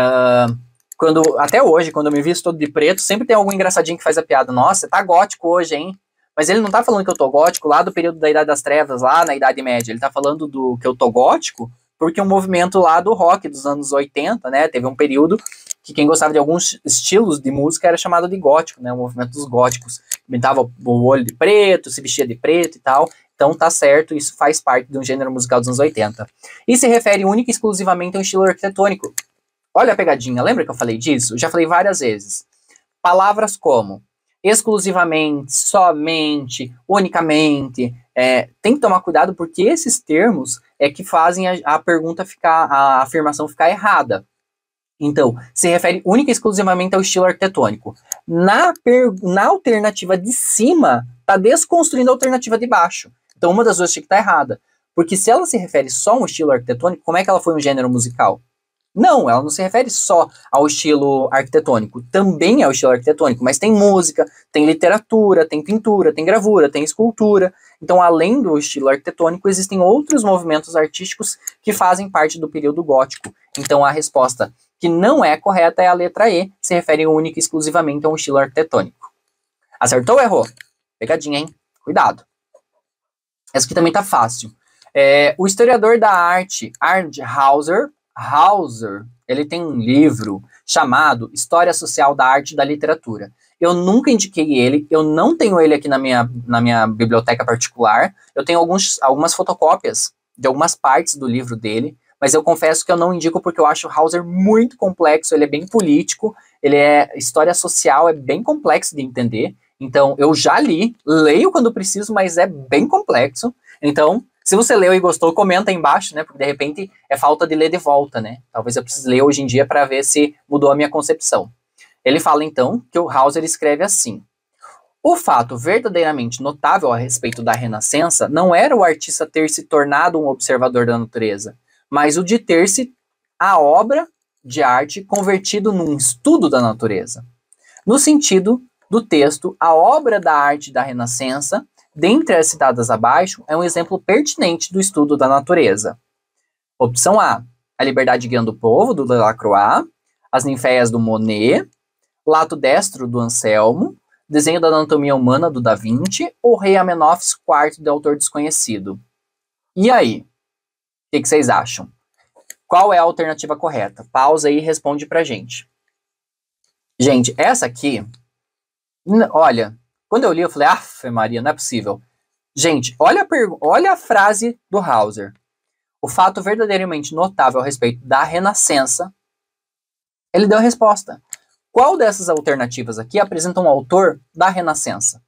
S1: Até hoje, quando eu me visto todo de preto, sempre tem algum engraçadinho que faz a piada. Nossa, tá gótico hoje, hein? Mas ele não tá falando que eu tô gótico lá do período da Idade das Trevas, lá na Idade Média. Ele tá falando do que eu tô gótico porque um movimento lá do rock dos anos 80, né, teve um período que quem gostava de alguns estilos de música era chamado de gótico, né, o movimento dos góticos. Pintava o olho de preto, se vestia de preto e tal. Então tá certo, isso faz parte de um gênero musical dos anos 80. E se refere única e exclusivamente a um estilo arquitetônico. Olha a pegadinha, lembra que eu falei disso? Eu já falei várias vezes. Palavras como exclusivamente, somente, unicamente, tem que tomar cuidado porque esses termos é que fazem a pergunta a afirmação ficar errada. Então, se refere única e exclusivamente ao estilo arquitetônico. Na alternativa de cima, está desconstruindo a alternativa de baixo. Então, uma das duas tinha que estar errada. Porque se ela se refere só a um estilo arquitetônico, como é que ela foi um gênero musical? Não, ela não se refere só ao estilo arquitetônico. Também é o estilo arquitetônico, mas tem música, tem literatura, tem pintura, tem gravura, tem escultura. Então, além do estilo arquitetônico, existem outros movimentos artísticos que fazem parte do período gótico. Então, a resposta que não é correta é a letra E, se refere única e exclusivamente a um estilo arquitetônico. Acertou ou errou? Pegadinha, hein? Cuidado. Essa aqui também tá fácil. O historiador da arte, Arndt Hauser, ele tem um livro chamado História Social da Arte e da Literatura. Eu nunca indiquei ele, eu não tenho ele aqui na minha biblioteca particular. Eu tenho algumas fotocópias de algumas partes do livro dele, mas eu confesso que eu não indico porque eu acho o Hauser muito complexo, ele é bem político, história social, é bem complexo de entender. Então, eu já leio quando preciso, mas é bem complexo. Então, se você leu e gostou, comenta aí embaixo, né? Porque de repente é falta de ler de volta, né? Talvez eu precise ler hoje em dia para ver se mudou a minha concepção. Ele fala então que o Hauser escreve assim: o fato verdadeiramente notável a respeito da Renascença não era o artista ter se tornado um observador da natureza, mas o de ter-se a obra de arte convertido num estudo da natureza. No sentido do texto, a obra da arte da Renascença, dentre as citadas abaixo, é um exemplo pertinente do estudo da natureza. Opção A, A Liberdade Guiando o Povo, do Delacroix, As Ninféias, do Monet, Lato Destro, do Anselmo, Desenho da Anatomia Humana, do Da Vinci, ou Rei Amenófis IV, do autor desconhecido. E aí? O que vocês acham? Qual é a alternativa correta? Pausa aí e responde pra gente. Gente, essa aqui, olha, quando eu li eu falei, aff, Maria, não é possível. Gente, olha a frase do Hauser. O fato verdadeiramente notável a respeito da Renascença, ele deu a resposta. Qual dessas alternativas aqui apresenta um autor da Renascença?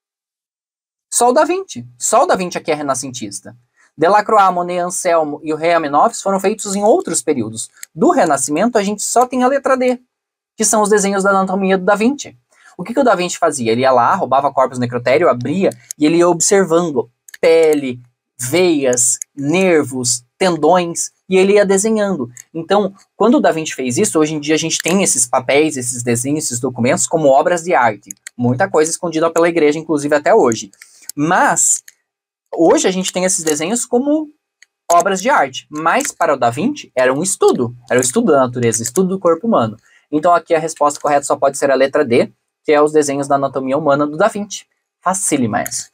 S1: Só o Da Vinci. Só o Da Vinci aqui é renascentista. Delacroix, Monet, Anselmo e o Rei Amenófis foram feitos em outros períodos. Do Renascimento, a gente só tem a letra D, que são os desenhos da anatomia do Da Vinci. O que o Da Vinci fazia? Ele ia lá, roubava corpos no necrotério, abria, e ele ia observando pele, veias, nervos, tendões, e ele ia desenhando. Então, quando o Da Vinci fez isso, hoje em dia a gente tem esses papéis, esses desenhos, esses documentos como obras de arte. Muita coisa escondida pela igreja, inclusive até hoje. Mas, hoje a gente tem esses desenhos como obras de arte. Mas para o Da Vinci, era um estudo da natureza, estudo do corpo humano. Então aqui a resposta correta só pode ser a letra D, que é os desenhos da anatomia humana do Da Vinci. Facílima essa.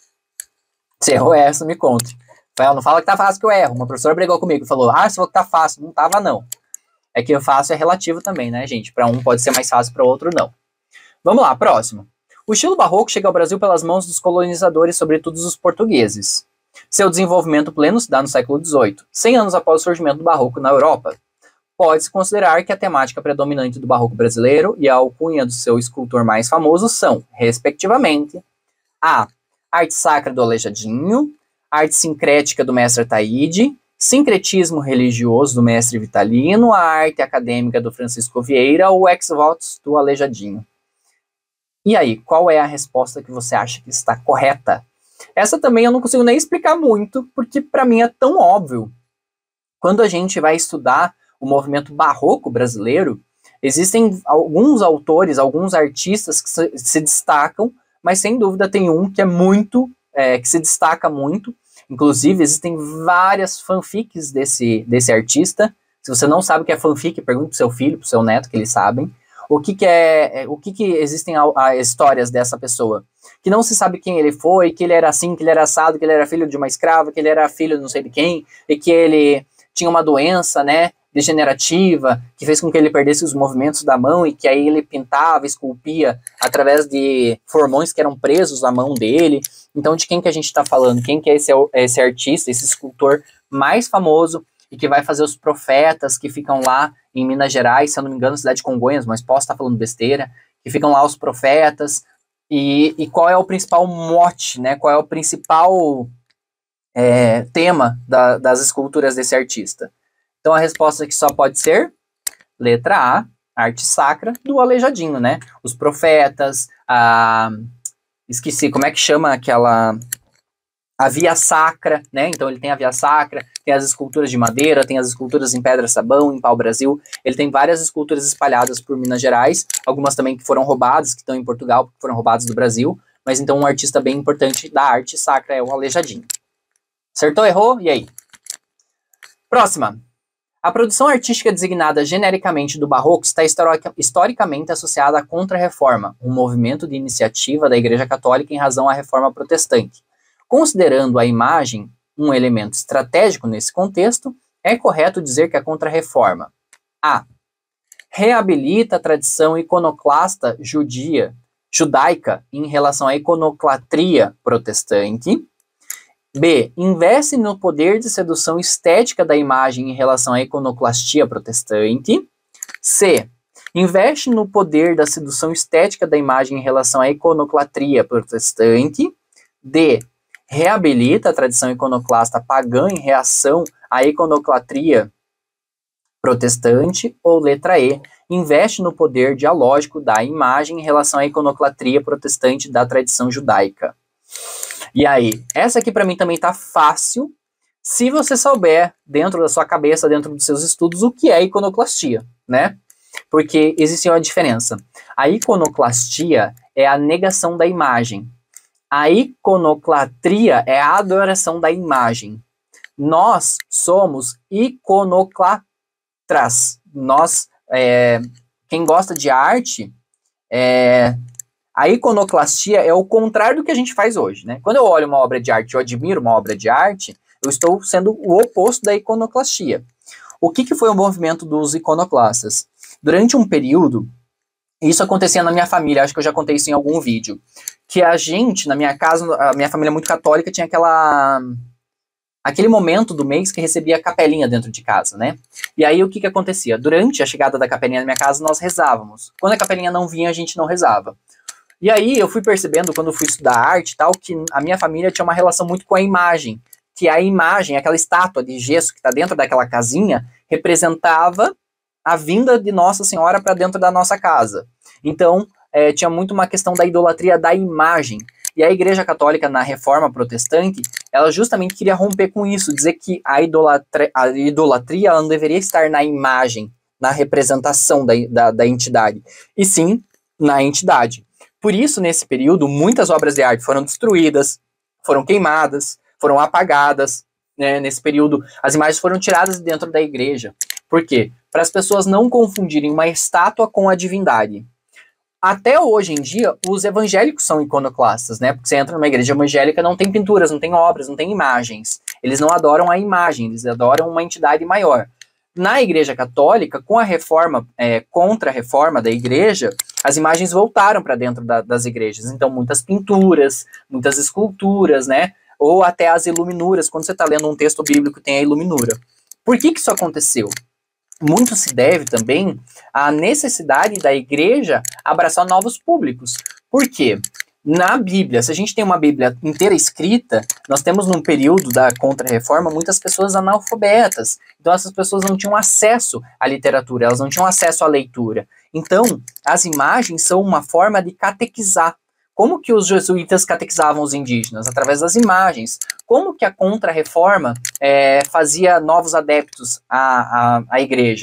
S1: Se errou essa, me conte. Não fala que tá fácil que eu erro. Uma professora brigou comigo e falou, você falou que tá fácil. Não tava, não. É que o fácil é relativo também, né, gente? Para um pode ser mais fácil, para outro não. Vamos lá, próximo. O estilo barroco chega ao Brasil pelas mãos dos colonizadores, sobretudo os portugueses. Seu desenvolvimento pleno se dá no século XVIII, 100 anos após o surgimento do barroco na Europa. Pode-se considerar que a temática predominante do barroco brasileiro e a alcunha do seu escultor mais famoso são, respectivamente, a arte sacra do Aleijadinho, arte sincrética do mestre Ataíde, sincretismo religioso do mestre Vitalino, a arte acadêmica do Francisco Vieira ou ex votos do Aleijadinho. E aí, qual é a resposta que você acha que está correta? Essa também eu não consigo nem explicar muito, porque para mim é tão óbvio. Quando a gente vai estudar o movimento barroco brasileiro, Existem alguns autores, alguns artistas que se destacam, mas sem dúvida tem um que é muito, que se destaca muito. Inclusive, existem várias fanfics desse artista. Se você não sabe o que é fanfic, pergunte pro seu filho, pro seu neto, que eles sabem. O que existem histórias dessa pessoa? Que não se sabe quem ele foi, que ele era assim, que ele era assado, que ele era filho de uma escrava, que ele era filho de não sei de quem, e que ele tinha uma doença, né, degenerativa, que fez com que ele perdesse os movimentos da mão, e que aí ele pintava, esculpia através de formões que eram presos à mão dele. Então, de quem que a gente está falando? Quem que é esse artista, esse escultor mais famoso, e que vai fazer os profetas que ficam lá em Minas Gerais, se eu não me engano, cidade de Congonhas, mas posso estar falando besteira, que ficam lá os profetas, e qual é o principal mote, né? Qual é o principal tema das esculturas desse artista? Então a resposta aqui só pode ser letra A, arte sacra do Aleijadinho, né? Os profetas, esqueci, como é que chama aquela... A via sacra, né? Então ele tem a via sacra, tem as esculturas de madeira, tem as esculturas em pedra-sabão, em pau-brasil. Ele tem várias esculturas espalhadas por Minas Gerais, algumas também que foram roubadas, que estão em Portugal, que foram roubadas do Brasil. Mas então um artista bem importante da arte sacra é o Aleijadinho. Acertou, errou? E aí? Próxima. A produção artística designada genericamente do Barroco está historicamente associada à Contra-Reforma, um movimento de iniciativa da Igreja Católica em razão à Reforma Protestante. Considerando a imagem um elemento estratégico nesse contexto, é correto dizer que a Contra-Reforma A. Reabilita a tradição iconoclasta judaica em relação à iconoclatria protestante. B. Investe no poder de sedução estética da imagem em relação à iconoclastia protestante. C. Investe no poder da sedução estética da imagem em relação à iconoclatria protestante. D. Reabilita a tradição iconoclasta pagã em reação à iconoclatria protestante. Ou letra E. Investe no poder dialógico da imagem em relação à iconoclatria protestante da tradição judaica. E aí, essa aqui para mim também tá fácil, se você souber, dentro da sua cabeça, dentro dos seus estudos, o que é iconoclastia, né? Porque existe uma diferença. A iconoclastia é a negação da imagem. A iconoclatria é a adoração da imagem. Nós somos iconoclatras. Nós, quem gosta de arte, a iconoclastia é o contrário do que a gente faz hoje, né? Quando eu olho uma obra de arte, eu admiro uma obra de arte, eu estou sendo o oposto da iconoclastia. O que foi o movimento dos iconoclastas? Durante um período, isso acontecia na minha família, acho que eu já contei isso em algum vídeo, que a gente, na minha casa, a minha família é muito católica, tinha aquele momento do mês que recebia a capelinha dentro de casa, né? E aí o que acontecia? Durante a chegada da capelinha na minha casa, nós rezávamos. Quando a capelinha não vinha, a gente não rezava. E aí eu fui percebendo, quando eu fui estudar arte e tal, que a minha família tinha uma relação muito com a imagem. Que a imagem, aquela estátua de gesso que está dentro daquela casinha, representava a vinda de Nossa Senhora para dentro da nossa casa. Então, tinha muito uma questão da idolatria da imagem. E a Igreja Católica, na Reforma Protestante, ela justamente queria romper com isso, dizer que a idolatria ela não deveria estar na imagem, na representação da entidade, e sim na entidade. Por isso, nesse período, muitas obras de arte foram destruídas, foram queimadas, foram apagadas, né? Nesse período, as imagens foram tiradas de dentro da igreja. Por quê? Para as pessoas não confundirem uma estátua com a divindade. Até hoje em dia, os evangélicos são iconoclastas, né? Porque você entra numa igreja evangélica, não tem pinturas, não tem obras, não tem imagens. Eles não adoram a imagem, eles adoram uma entidade maior. Na Igreja Católica, com a reforma, contra-reforma da igreja, as imagens voltaram para dentro das igrejas. Então, muitas pinturas, muitas esculturas, né? Ou até as iluminuras. Quando você está lendo um texto bíblico, tem a iluminura. Por que isso aconteceu? Muito se deve também à necessidade da igreja abraçar novos públicos. Por quê? Na Bíblia, se a gente tem uma Bíblia inteira escrita, nós temos num período da Contra-Reforma muitas pessoas analfabetas. Então essas pessoas não tinham acesso à literatura, elas não tinham acesso à leitura. Então, as imagens são uma forma de catequizar. Como que os jesuítas catequizavam os indígenas? Através das imagens. Como que a Contra-Reforma fazia novos adeptos à igreja?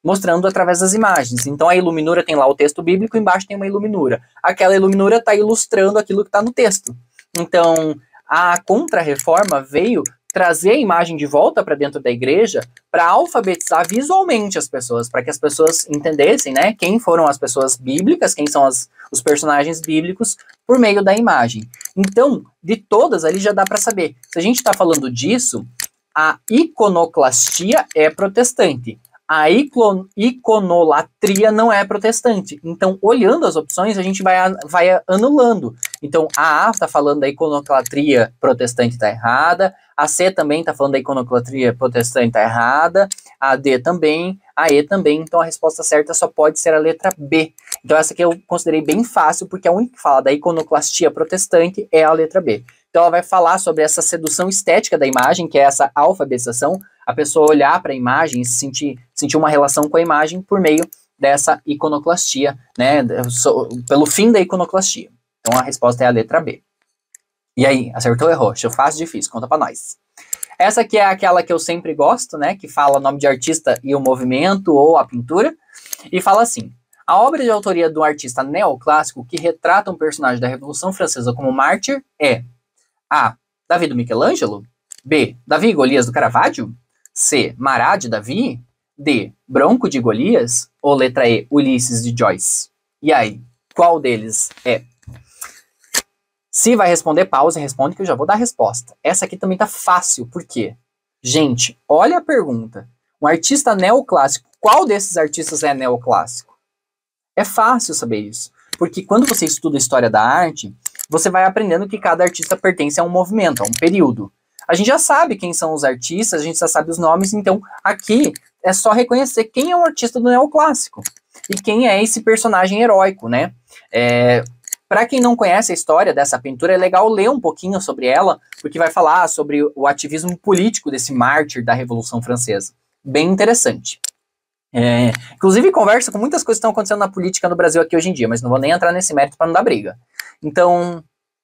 S1: mostrando através das imagens. Então a iluminura tem lá o texto bíblico, embaixo tem uma iluminura. Aquela iluminura está ilustrando aquilo que está no texto. Então a Contra-Reforma veio trazer a imagem de volta para dentro da igreja para alfabetizar visualmente as pessoas, para que as pessoas entendessem, né, quem foram as pessoas bíblicas, quem são os personagens bíblicos por meio da imagem. Então, de todas ali já dá para saber. Se a gente está falando disso, a iconoclastia é protestante. A iconolatria não é protestante. Então, olhando as opções, a gente vai anulando. Então, a A está falando da iconoclatria protestante está errada, a C também está falando da iconoclatria protestante está errada, a D também, a E também. Então, a resposta certa só pode ser a letra B. Então, essa aqui eu considerei bem fácil, porque a única que fala da iconoclastia protestante é a letra B. Então, ela vai falar sobre essa sedução estética da imagem, que é essa alfabetização, a pessoa olhar para a imagem e sentir uma relação com a imagem por meio dessa iconoclastia, né, pelo fim da iconoclastia. Então, a resposta é a letra B. E aí, acertou ou errou? Achou fácil, difícil? Conta pra nós. Essa aqui é aquela que eu sempre gosto, né? Que fala o nome de artista e o movimento ou a pintura. E fala assim: a obra de autoria do artista neoclássico que retrata um personagem da Revolução Francesa como mártir é A. Davi do Michelangelo, B. Davi e Golias do Caravaggio, C. Mará de Davi, D. Bronco de Golias ou letra E. Ulisses de Joyce? E aí, qual deles é? Se vai responder, pausa e responde que eu já vou dar a resposta. Essa aqui também tá fácil, por quê? Gente, olha a pergunta. Um artista neoclássico, qual desses artistas é neoclássico? É fácil saber isso, porque quando você estuda a história da arte, você vai aprendendo que cada artista pertence a um movimento, a um período. A gente já sabe quem são os artistas, a gente já sabe os nomes, então aqui é só reconhecer quem é o artista do neoclássico e quem é esse personagem heróico, né? Para quem não conhece a história dessa pintura, é legal ler um pouquinho sobre ela, porque vai falar sobre o ativismo político desse mártir da Revolução Francesa. Bem interessante. Inclusive, conversa com muitas coisas que estão acontecendo na política no Brasil aqui hoje em dia, mas não vou nem entrar nesse mérito para não dar briga. Então,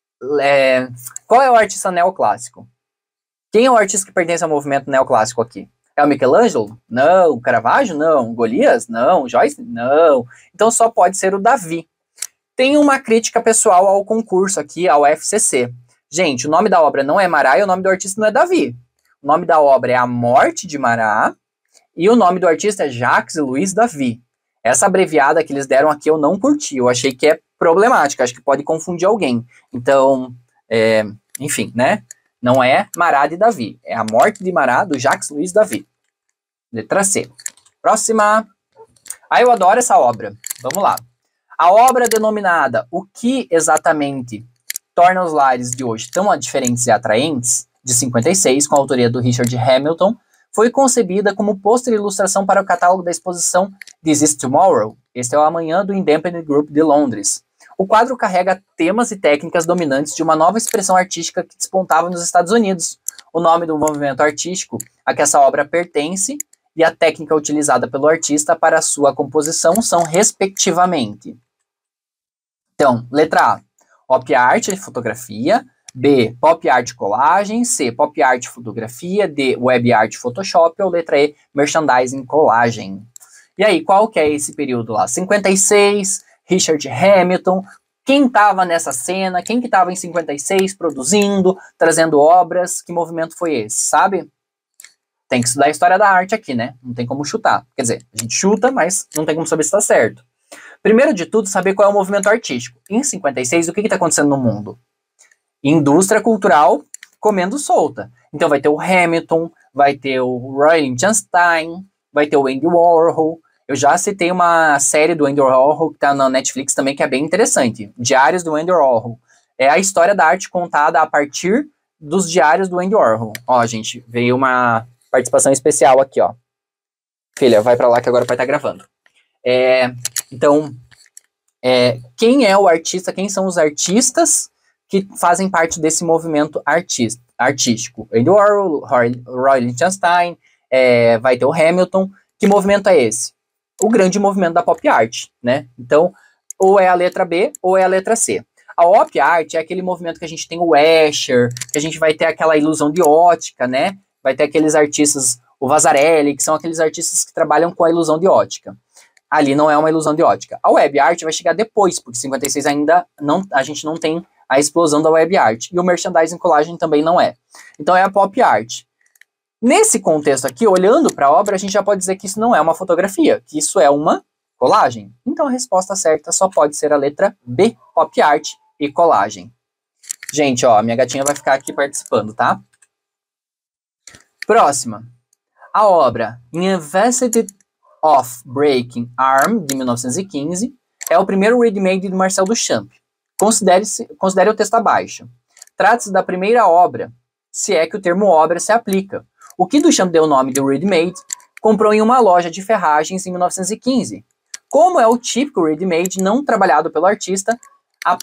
S1: qual é o artista neoclássico? Quem é o artista que pertence ao movimento neoclássico aqui? É o Michelangelo? Não. Caravaggio? Não. Golias? Não. Joyce? Não. Então, só pode ser o Davi. Tem uma crítica pessoal ao concurso aqui, ao FCC. Gente, o nome da obra não é Mará e o nome do artista não é Davi. O nome da obra é A Morte de Mará e o nome do artista é Jacques Louis David. Essa abreviada que eles deram aqui eu não curti, eu achei que é problemática, acho que pode confundir alguém. Então, enfim, né? Não é Mará de Davi, é A Morte de Mará, do Jacques Louis David. Letra C. Próxima. Eu adoro essa obra. Vamos lá. A obra denominada O que exatamente torna os lares de hoje tão diferentes e atraentes, de 56, com a autoria do Richard Hamilton, foi concebida como pôster e ilustração para o catálogo da exposição This is Tomorrow, este é o amanhã do Independent Group de Londres. O quadro carrega temas e técnicas dominantes de uma nova expressão artística que despontava nos Estados Unidos. O nome do movimento artístico a que essa obra pertence e a técnica utilizada pelo artista para sua composição são, respectivamente. Então, letra A, Pop Art e Fotografia, B, Pop Art Colagem, C, Pop Art Fotografia, D, Web Art Photoshop, ou letra E, Merchandising Colagem. E aí, qual que é esse período lá? 56, Richard Hamilton, quem estava nessa cena, quem que estava em 56 produzindo, trazendo obras, que movimento foi esse, sabe? Tem que estudar a história da arte aqui, né? Não tem como chutar. Quer dizer, a gente chuta, mas não tem como saber se está certo. Primeiro de tudo, saber qual é o movimento artístico. Em 56, o que está acontecendo no mundo? Indústria cultural comendo solta. Então vai ter o Hamilton, vai ter o Roy Lichtenstein, vai ter o Andy Warhol. Eu já citei uma série do Andy Warhol que está na Netflix também, que é bem interessante. Diários do Andy Warhol. É a história da arte contada a partir dos diários do Andy Warhol. Ó, gente, veio uma participação especial aqui, ó. Filha, vai pra lá que agora vai estar gravando. Então, quem é o artista, quem são os artistas que fazem parte desse movimento artístico? Andy Warhol, Roy Lichtenstein, vai ter o Hamilton. Que movimento é esse? O grande movimento da pop art, né? Então, ou é a letra B ou é a letra C. A pop art é aquele movimento que a gente tem o Escher, que a gente vai ter aquela ilusão de ótica, né? Vai ter aqueles artistas, o Vasarely, que são aqueles artistas que trabalham com a ilusão de ótica. Ali não é uma ilusão de ótica. A web art vai chegar depois, porque 56 ainda não, a gente não tem a explosão da web art. E o merchandising colagem também não é. Então é a pop art. Nesse contexto aqui, olhando para a obra, a gente já pode dizer que isso não é uma fotografia, que isso é uma colagem. Então a resposta certa só pode ser a letra B, pop art e colagem. Gente, ó, minha gatinha vai ficar aqui participando, tá? Próxima. A obra Invested of Breaking Arm, de 1915, é o primeiro ready-made de Marcel Duchamp. Considere o texto abaixo. Trata-se da primeira obra, se é que o termo obra se aplica. O que Duchamp deu o nome de ready-made, comprou em uma loja de ferragens em 1915. Como é o típico ready-made não trabalhado pelo artista, a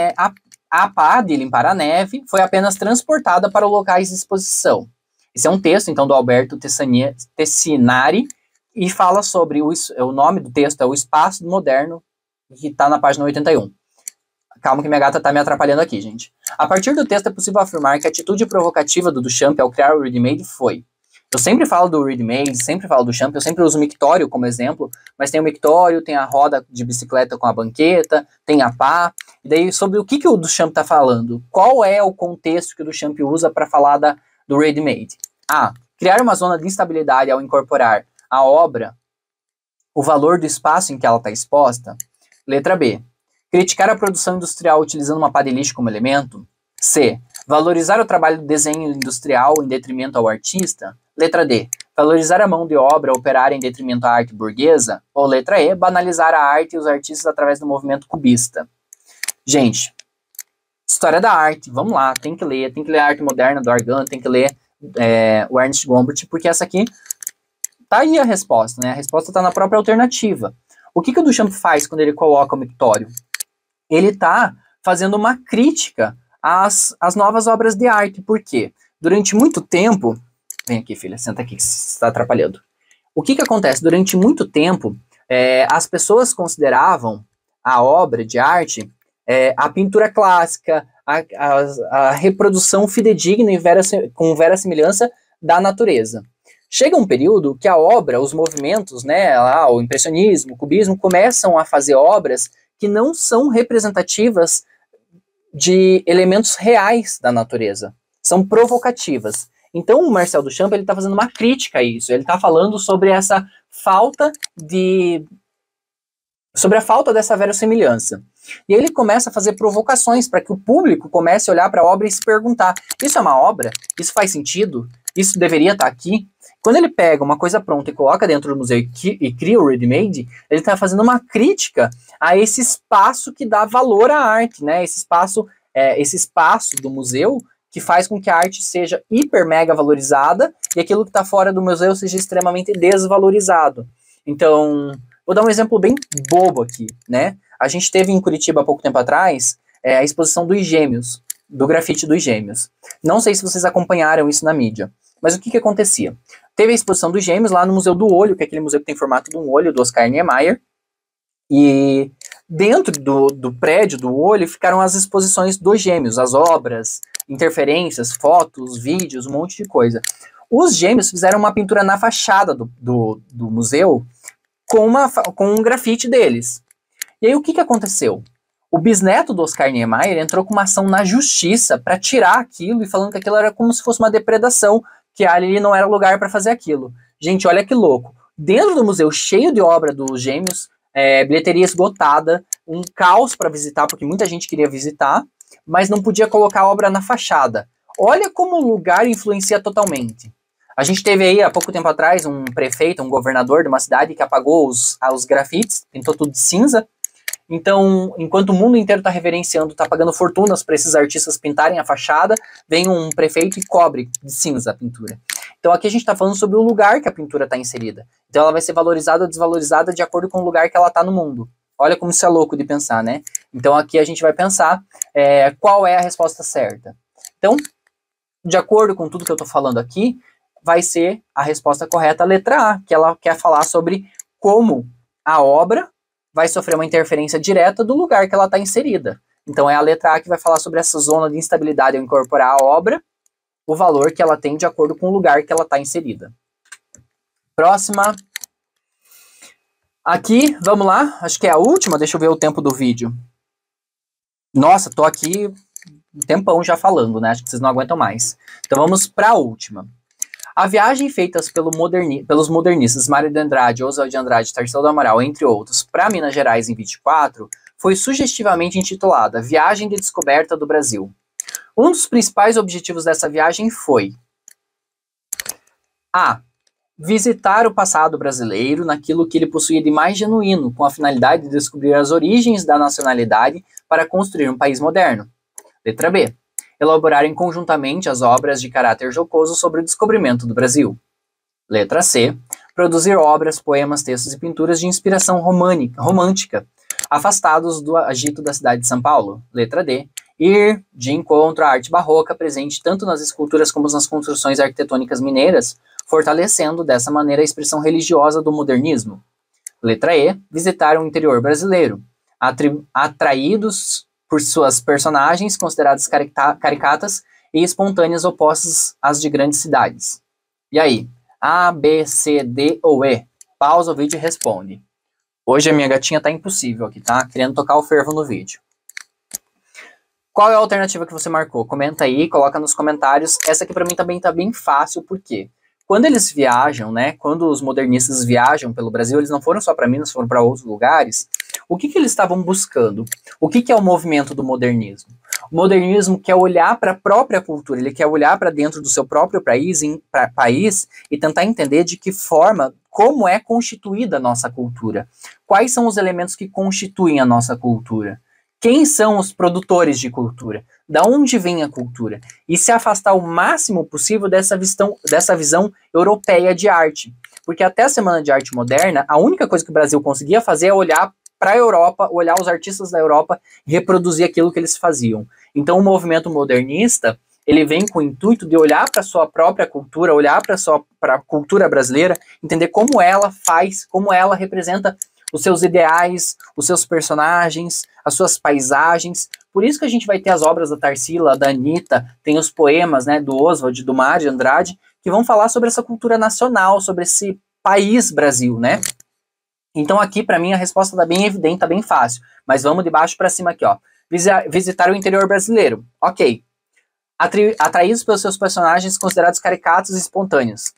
S1: pá de limpar a neve foi apenas transportada para locais de exposição. Esse é um texto, então, do Alberto Tessinari, e fala sobre o nome do texto é O Espaço Moderno, que está na página 81. Calma que minha gata está me atrapalhando aqui, gente. A partir do texto é possível afirmar que a atitude provocativa do Duchamp ao criar o ready-made foi... Eu sempre falo do ready-made, sempre falo do Duchamp, eu sempre uso o mictório como exemplo, mas tem o mictório, tem a roda de bicicleta com a banqueta, tem a pá, e daí sobre o que o Duchamp está falando? Qual é o contexto que o Duchamp usa para falar do ready-made? A. Criar uma zona de instabilidade ao incorporar a obra, o valor do espaço em que ela está exposta. Letra B. Criticar a produção industrial utilizando uma pá de lixo como elemento. C. Valorizar o trabalho do desenho industrial em detrimento ao artista. Letra D. Valorizar a mão de obra operária em detrimento à arte burguesa. Ou letra E. Banalizar a arte e os artistas através do movimento cubista. Gente, história da arte, vamos lá, tem que ler a arte moderna do Argan, tem que ler o Ernest Gombrich, porque essa aqui tá aí a resposta, né? A resposta tá na própria alternativa. O que o Duchamp faz quando ele coloca o mictório? Ele tá fazendo uma crítica às novas obras de arte. Por quê? Durante muito tempo... Vem aqui, filha, senta aqui que você está atrapalhando. O que acontece? Durante muito tempo, as pessoas consideravam a obra de arte a pintura clássica, a reprodução fidedigna e com verossimilhança da natureza. Chega um período que a obra, os movimentos, né, o impressionismo, o cubismo, começam a fazer obras que não são representativas de elementos reais da natureza. São provocativas. Então o Marcel Duchamp está fazendo uma crítica a isso. Ele está falando sobre essa falta sobre a falta dessa verossimilhança. E aí ele começa a fazer provocações para que o público comece a olhar para a obra e se perguntar: isso é uma obra? Isso faz sentido? Isso deveria estar aqui? Quando ele pega uma coisa pronta e coloca dentro do museu e cria o ready-made, ele está fazendo uma crítica a esse espaço que dá valor à arte, né? Esse espaço do museu que faz com que a arte seja hiper mega valorizada e aquilo que está fora do museu seja extremamente desvalorizado. Então, vou dar um exemplo bem bobo aqui, né? A gente teve em Curitiba há pouco tempo atrás a exposição dos Gêmeos, do grafite dos Gêmeos. Não sei se vocês acompanharam isso na mídia, mas o que acontecia? Teve a exposição dos Gêmeos lá no Museu do Olho, que é aquele museu que tem formato de um olho, do Oscar Niemeyer, e dentro do prédio do Olho ficaram as exposições dos Gêmeos, as obras, interferências, fotos, vídeos, um monte de coisa. Os Gêmeos fizeram uma pintura na fachada do museu com um grafite deles. E aí o que aconteceu? O bisneto do Oscar Niemeyer entrou com uma ação na justiça para tirar aquilo e falando que aquilo era como se fosse uma depredação, que ali não era lugar para fazer aquilo. Gente, olha que louco. Dentro do museu cheio de obra dos Gêmeos, bilheteria esgotada, um caos para visitar, porque muita gente queria visitar, mas não podia colocar a obra na fachada. Olha como o lugar influencia totalmente. A gente teve aí, há pouco tempo atrás, um prefeito, um governador de uma cidade que apagou os grafites, pintou tudo de cinza. Então, enquanto o mundo inteiro está reverenciando, está pagando fortunas para esses artistas pintarem a fachada, vem um prefeito e cobre de cinza a pintura. Então aqui a gente está falando sobre o lugar que a pintura está inserida. Então ela vai ser valorizada ou desvalorizada de acordo com o lugar que ela está no mundo. Olha como isso é louco de pensar, né? Então aqui a gente vai pensar qual é a resposta certa. Então, de acordo com tudo que eu estou falando aqui, vai ser a resposta correta, a letra A, que ela quer falar sobre como a obra vai sofrer uma interferência direta do lugar que ela está inserida. Então é a letra A que vai falar sobre essa zona de instabilidade ao incorporar a obra, o valor que ela tem de acordo com o lugar que ela está inserida. Próxima. Aqui, vamos lá. Acho que é a última. Deixa eu ver o tempo do vídeo. Nossa, tô aqui um tempão já falando, né? Acho que vocês não aguentam mais. Então vamos para a última. A viagem feita pelos modernistas Mário de Andrade, Oswald de Andrade, Tarsila do Amaral, entre outros, para Minas Gerais em 24, foi sugestivamente intitulada Viagem de Descoberta do Brasil. Um dos principais objetivos dessa viagem foi a. Visitar o passado brasileiro naquilo que ele possuía de mais genuíno, com a finalidade de descobrir as origens da nacionalidade para construir um país moderno. Letra B. Elaborarem conjuntamente as obras de caráter jocoso sobre o descobrimento do Brasil. Letra C. Produzir obras, poemas, textos e pinturas de inspiração romântica, afastados do agito da cidade de São Paulo. Letra D. Ir de encontro à arte barroca, presente tanto nas esculturas como nas construções arquitetônicas mineiras, fortalecendo dessa maneira a expressão religiosa do modernismo. Letra E. Visitar o interior brasileiro, atraídos por suas personagens consideradas caricatas e espontâneas opostas às de grandes cidades. E aí? A, B, C, D ou E? Pausa o vídeo e responde. Hoje a minha gatinha tá impossível aqui, tá? Querendo tocar o fervo no vídeo. Qual é a alternativa que você marcou? Comenta aí, coloca nos comentários. Essa aqui pra mim também tá bem fácil, por quê? Quando eles viajam, né? Quando os modernistas viajam pelo Brasil, eles não foram só para Minas, foram para outros lugares. O que eles estavam buscando? O que é o movimento do modernismo? O modernismo quer olhar para a própria cultura, ele quer olhar para dentro do seu próprio país e tentar entender de que forma, como é constituída a nossa cultura. Quais são os elementos que constituem a nossa cultura? Quem são os produtores de cultura? Da onde vem a cultura? E se afastar o máximo possível dessa visão europeia de arte. Porque até a Semana de Arte Moderna, a única coisa que o Brasil conseguia fazer é olhar para a Europa, olhar os artistas da Europa e reproduzir aquilo que eles faziam. Então o movimento modernista, ele vem com o intuito de olhar para a sua própria cultura, olhar para a cultura brasileira, entender como ela faz, como ela representa os seus ideais, os seus personagens, as suas paisagens. Por isso que a gente vai ter as obras da Tarsila, da Anitta, tem os poemas, né, do Oswald, do Mário de Andrade, que vão falar sobre essa cultura nacional, sobre esse país Brasil, né? Então aqui, para mim, a resposta tá bem evidente, tá bem fácil. Mas vamos de baixo para cima aqui, ó. Visitar o interior brasileiro. Ok. Atraídos pelos seus personagens considerados caricatos e espontâneos.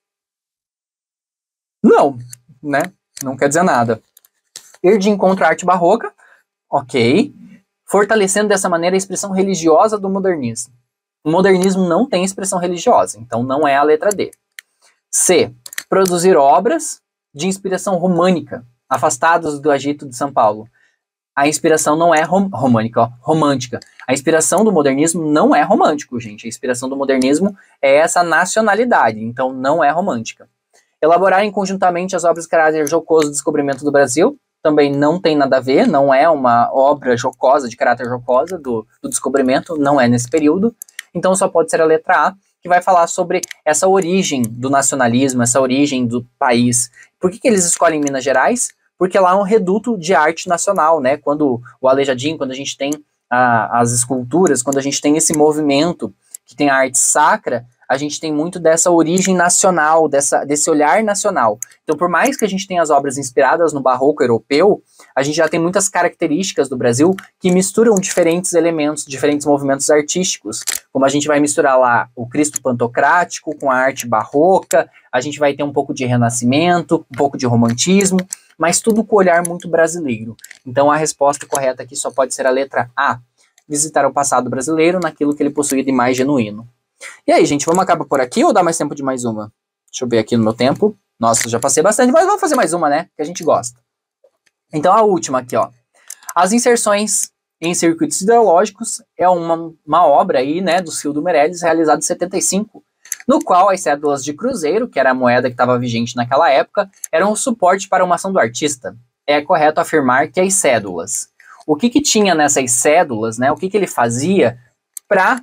S1: Não, né? Não quer dizer nada. Ir de encontro à arte barroca. Ok. Fortalecendo dessa maneira a expressão religiosa do modernismo. O modernismo não tem expressão religiosa, então não é a letra D. C. Produzir obras de inspiração românica, afastados do agito de São Paulo. A inspiração não é romântica. A inspiração do modernismo não é romântico, gente. A inspiração do modernismo é essa nacionalidade, então não é romântica. Elaborarem conjuntamente as obras de caráter jocoso do descobrimento do Brasil, também não tem nada a ver, não é uma obra jocosa, de caráter jocosa do descobrimento, não é nesse período. Então só pode ser a letra A, que vai falar sobre essa origem do nacionalismo, essa origem do país. Por que eles escolhem Minas Gerais? Porque lá é um reduto de arte nacional, né? Quando o Aleijadinho, quando a gente tem as esculturas, quando a gente tem esse movimento que tem a arte sacra, a gente tem muito dessa origem nacional, desse olhar nacional. Então, por mais que a gente tenha as obras inspiradas no barroco europeu, a gente já tem muitas características do Brasil que misturam diferentes elementos, diferentes movimentos artísticos. Como a gente vai misturar lá o Cristo Pantocrático com a arte barroca, a gente vai ter um pouco de renascimento, um pouco de romantismo, mas tudo com o olhar muito brasileiro. Então, a resposta correta aqui só pode ser a letra A. Visitar o passado brasileiro naquilo que ele possui de mais genuíno. E aí, gente, vamos acabar por aqui ou dar mais tempo de mais uma? Deixa eu ver aqui no meu tempo. Nossa, já passei bastante, mas vamos fazer mais uma, né? Que a gente gosta. Então, a última aqui, ó. As inserções em circuitos ideológicos é uma obra aí, né, do Cildo Meirelles, realizada em 75, no qual as cédulas de cruzeiro, que era a moeda que estava vigente naquela época, eram o suporte para uma ação do artista. É correto afirmar que as cédulas. O que tinha nessas cédulas, né? O que ele fazia para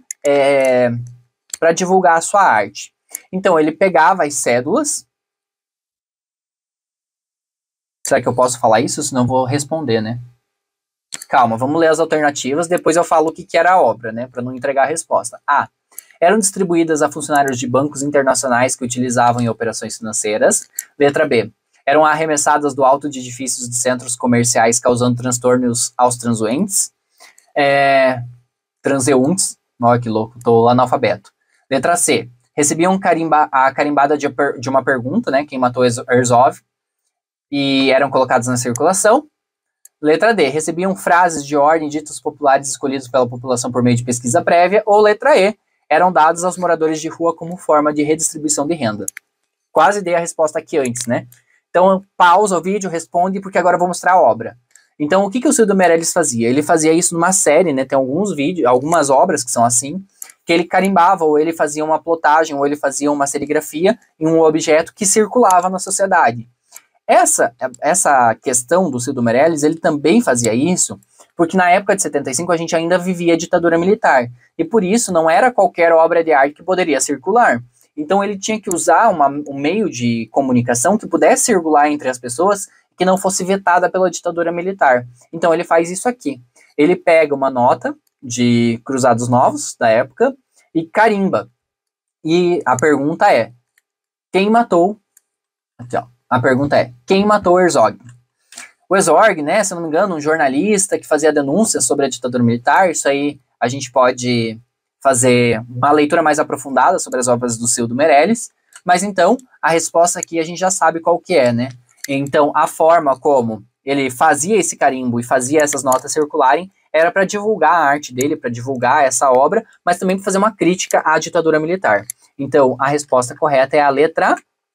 S1: divulgar a sua arte? Então, ele pegava as cédulas. Será que eu posso falar isso? Senão eu vou responder, né? Calma, vamos ler as alternativas, depois eu falo o que era a obra, né? Para não entregar a resposta. A. eram distribuídas a funcionários de bancos internacionais que utilizavam em operações financeiras. Letra B, eram arremessadas do alto de edifícios de centros comerciais, causando transtornos aos transeuntes. Olha que louco, tô analfabeto. Letra C, recebiam a carimbada de uma pergunta, né, quem matou Herzog, e eram colocados na circulação. Letra D, recebiam frases de ordem ditos populares escolhidos pela população por meio de pesquisa prévia. Ou letra E, eram dados aos moradores de rua como forma de redistribuição de renda. Quase dei a resposta aqui antes, né? Então, pausa o vídeo, responde, porque agora eu vou mostrar a obra. Então, o que o Cildo Meirelles fazia? Ele fazia isso numa série, né? Tem alguns vídeos, algumas obras que são assim, que ele carimbava, ou ele fazia uma plotagem, ou ele fazia uma serigrafia em um objeto que circulava na sociedade. Essa questão do Cildo Meirelles, ele também fazia isso, porque na época de 75 a gente ainda vivia a ditadura militar, e por isso não era qualquer obra de arte que poderia circular. Então ele tinha que usar um meio de comunicação que pudesse circular entre as pessoas, que não fosse vetada pela ditadura militar. Então ele faz isso aqui. Ele pega uma nota de Cruzados Novos, da época, e carimba. E a pergunta é, quem matou... Aqui, ó. A pergunta é, quem matou Herzog? O Herzog, né, se não me engano, um jornalista que fazia denúncias sobre a ditadura militar. Isso aí a gente pode fazer uma leitura mais aprofundada sobre as obras do Cildo Meirelles. Mas então, a resposta aqui a gente já sabe qual que é, né? Então, a forma como ele fazia esse carimbo e fazia essas notas circularem era para divulgar a arte dele, para divulgar essa obra, mas também para fazer uma crítica à ditadura militar. Então, a resposta correta é a letra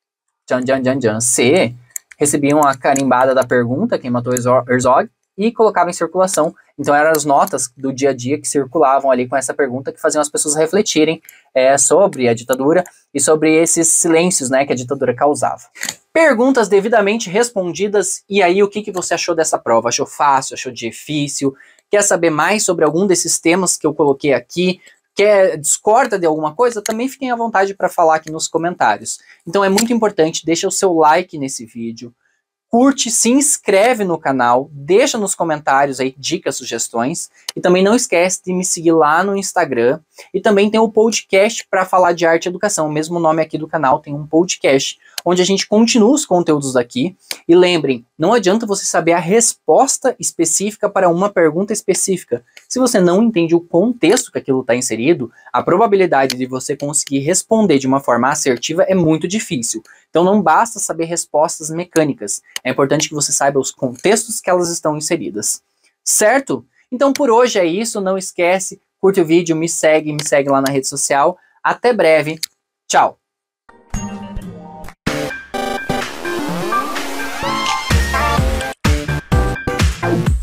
S1: C. Recebiam a carimbada da pergunta, quem matou Herzog, e colocavam em circulação. Então, eram as notas do dia a dia que circulavam ali com essa pergunta, que faziam as pessoas refletirem sobre a ditadura e sobre esses silêncios, né, que a ditadura causava. Perguntas devidamente respondidas. E aí, o que você achou dessa prova? Achou fácil? Achou difícil? Quer saber mais sobre algum desses temas que eu coloquei aqui? Discorda de alguma coisa? Também fiquem à vontade para falar aqui nos comentários. Então é muito importante, deixa o seu like nesse vídeo, curte, se inscreve no canal, deixa nos comentários aí dicas, sugestões, e também não esquece de me seguir lá no Instagram, e também tem o podcast para falar de arte e educação, o mesmo nome aqui do canal, tem um podcast, onde a gente continua os conteúdos daqui, e lembrem, não adianta você saber a resposta específica para uma pergunta específica. Se você não entende o contexto que aquilo está inserido, a probabilidade de você conseguir responder de uma forma assertiva é muito difícil. Então não basta saber respostas mecânicas, é importante que você saiba os contextos que elas estão inseridas. Certo? Então por hoje é isso, não esquece, curte o vídeo, me segue lá na rede social. Até breve, tchau!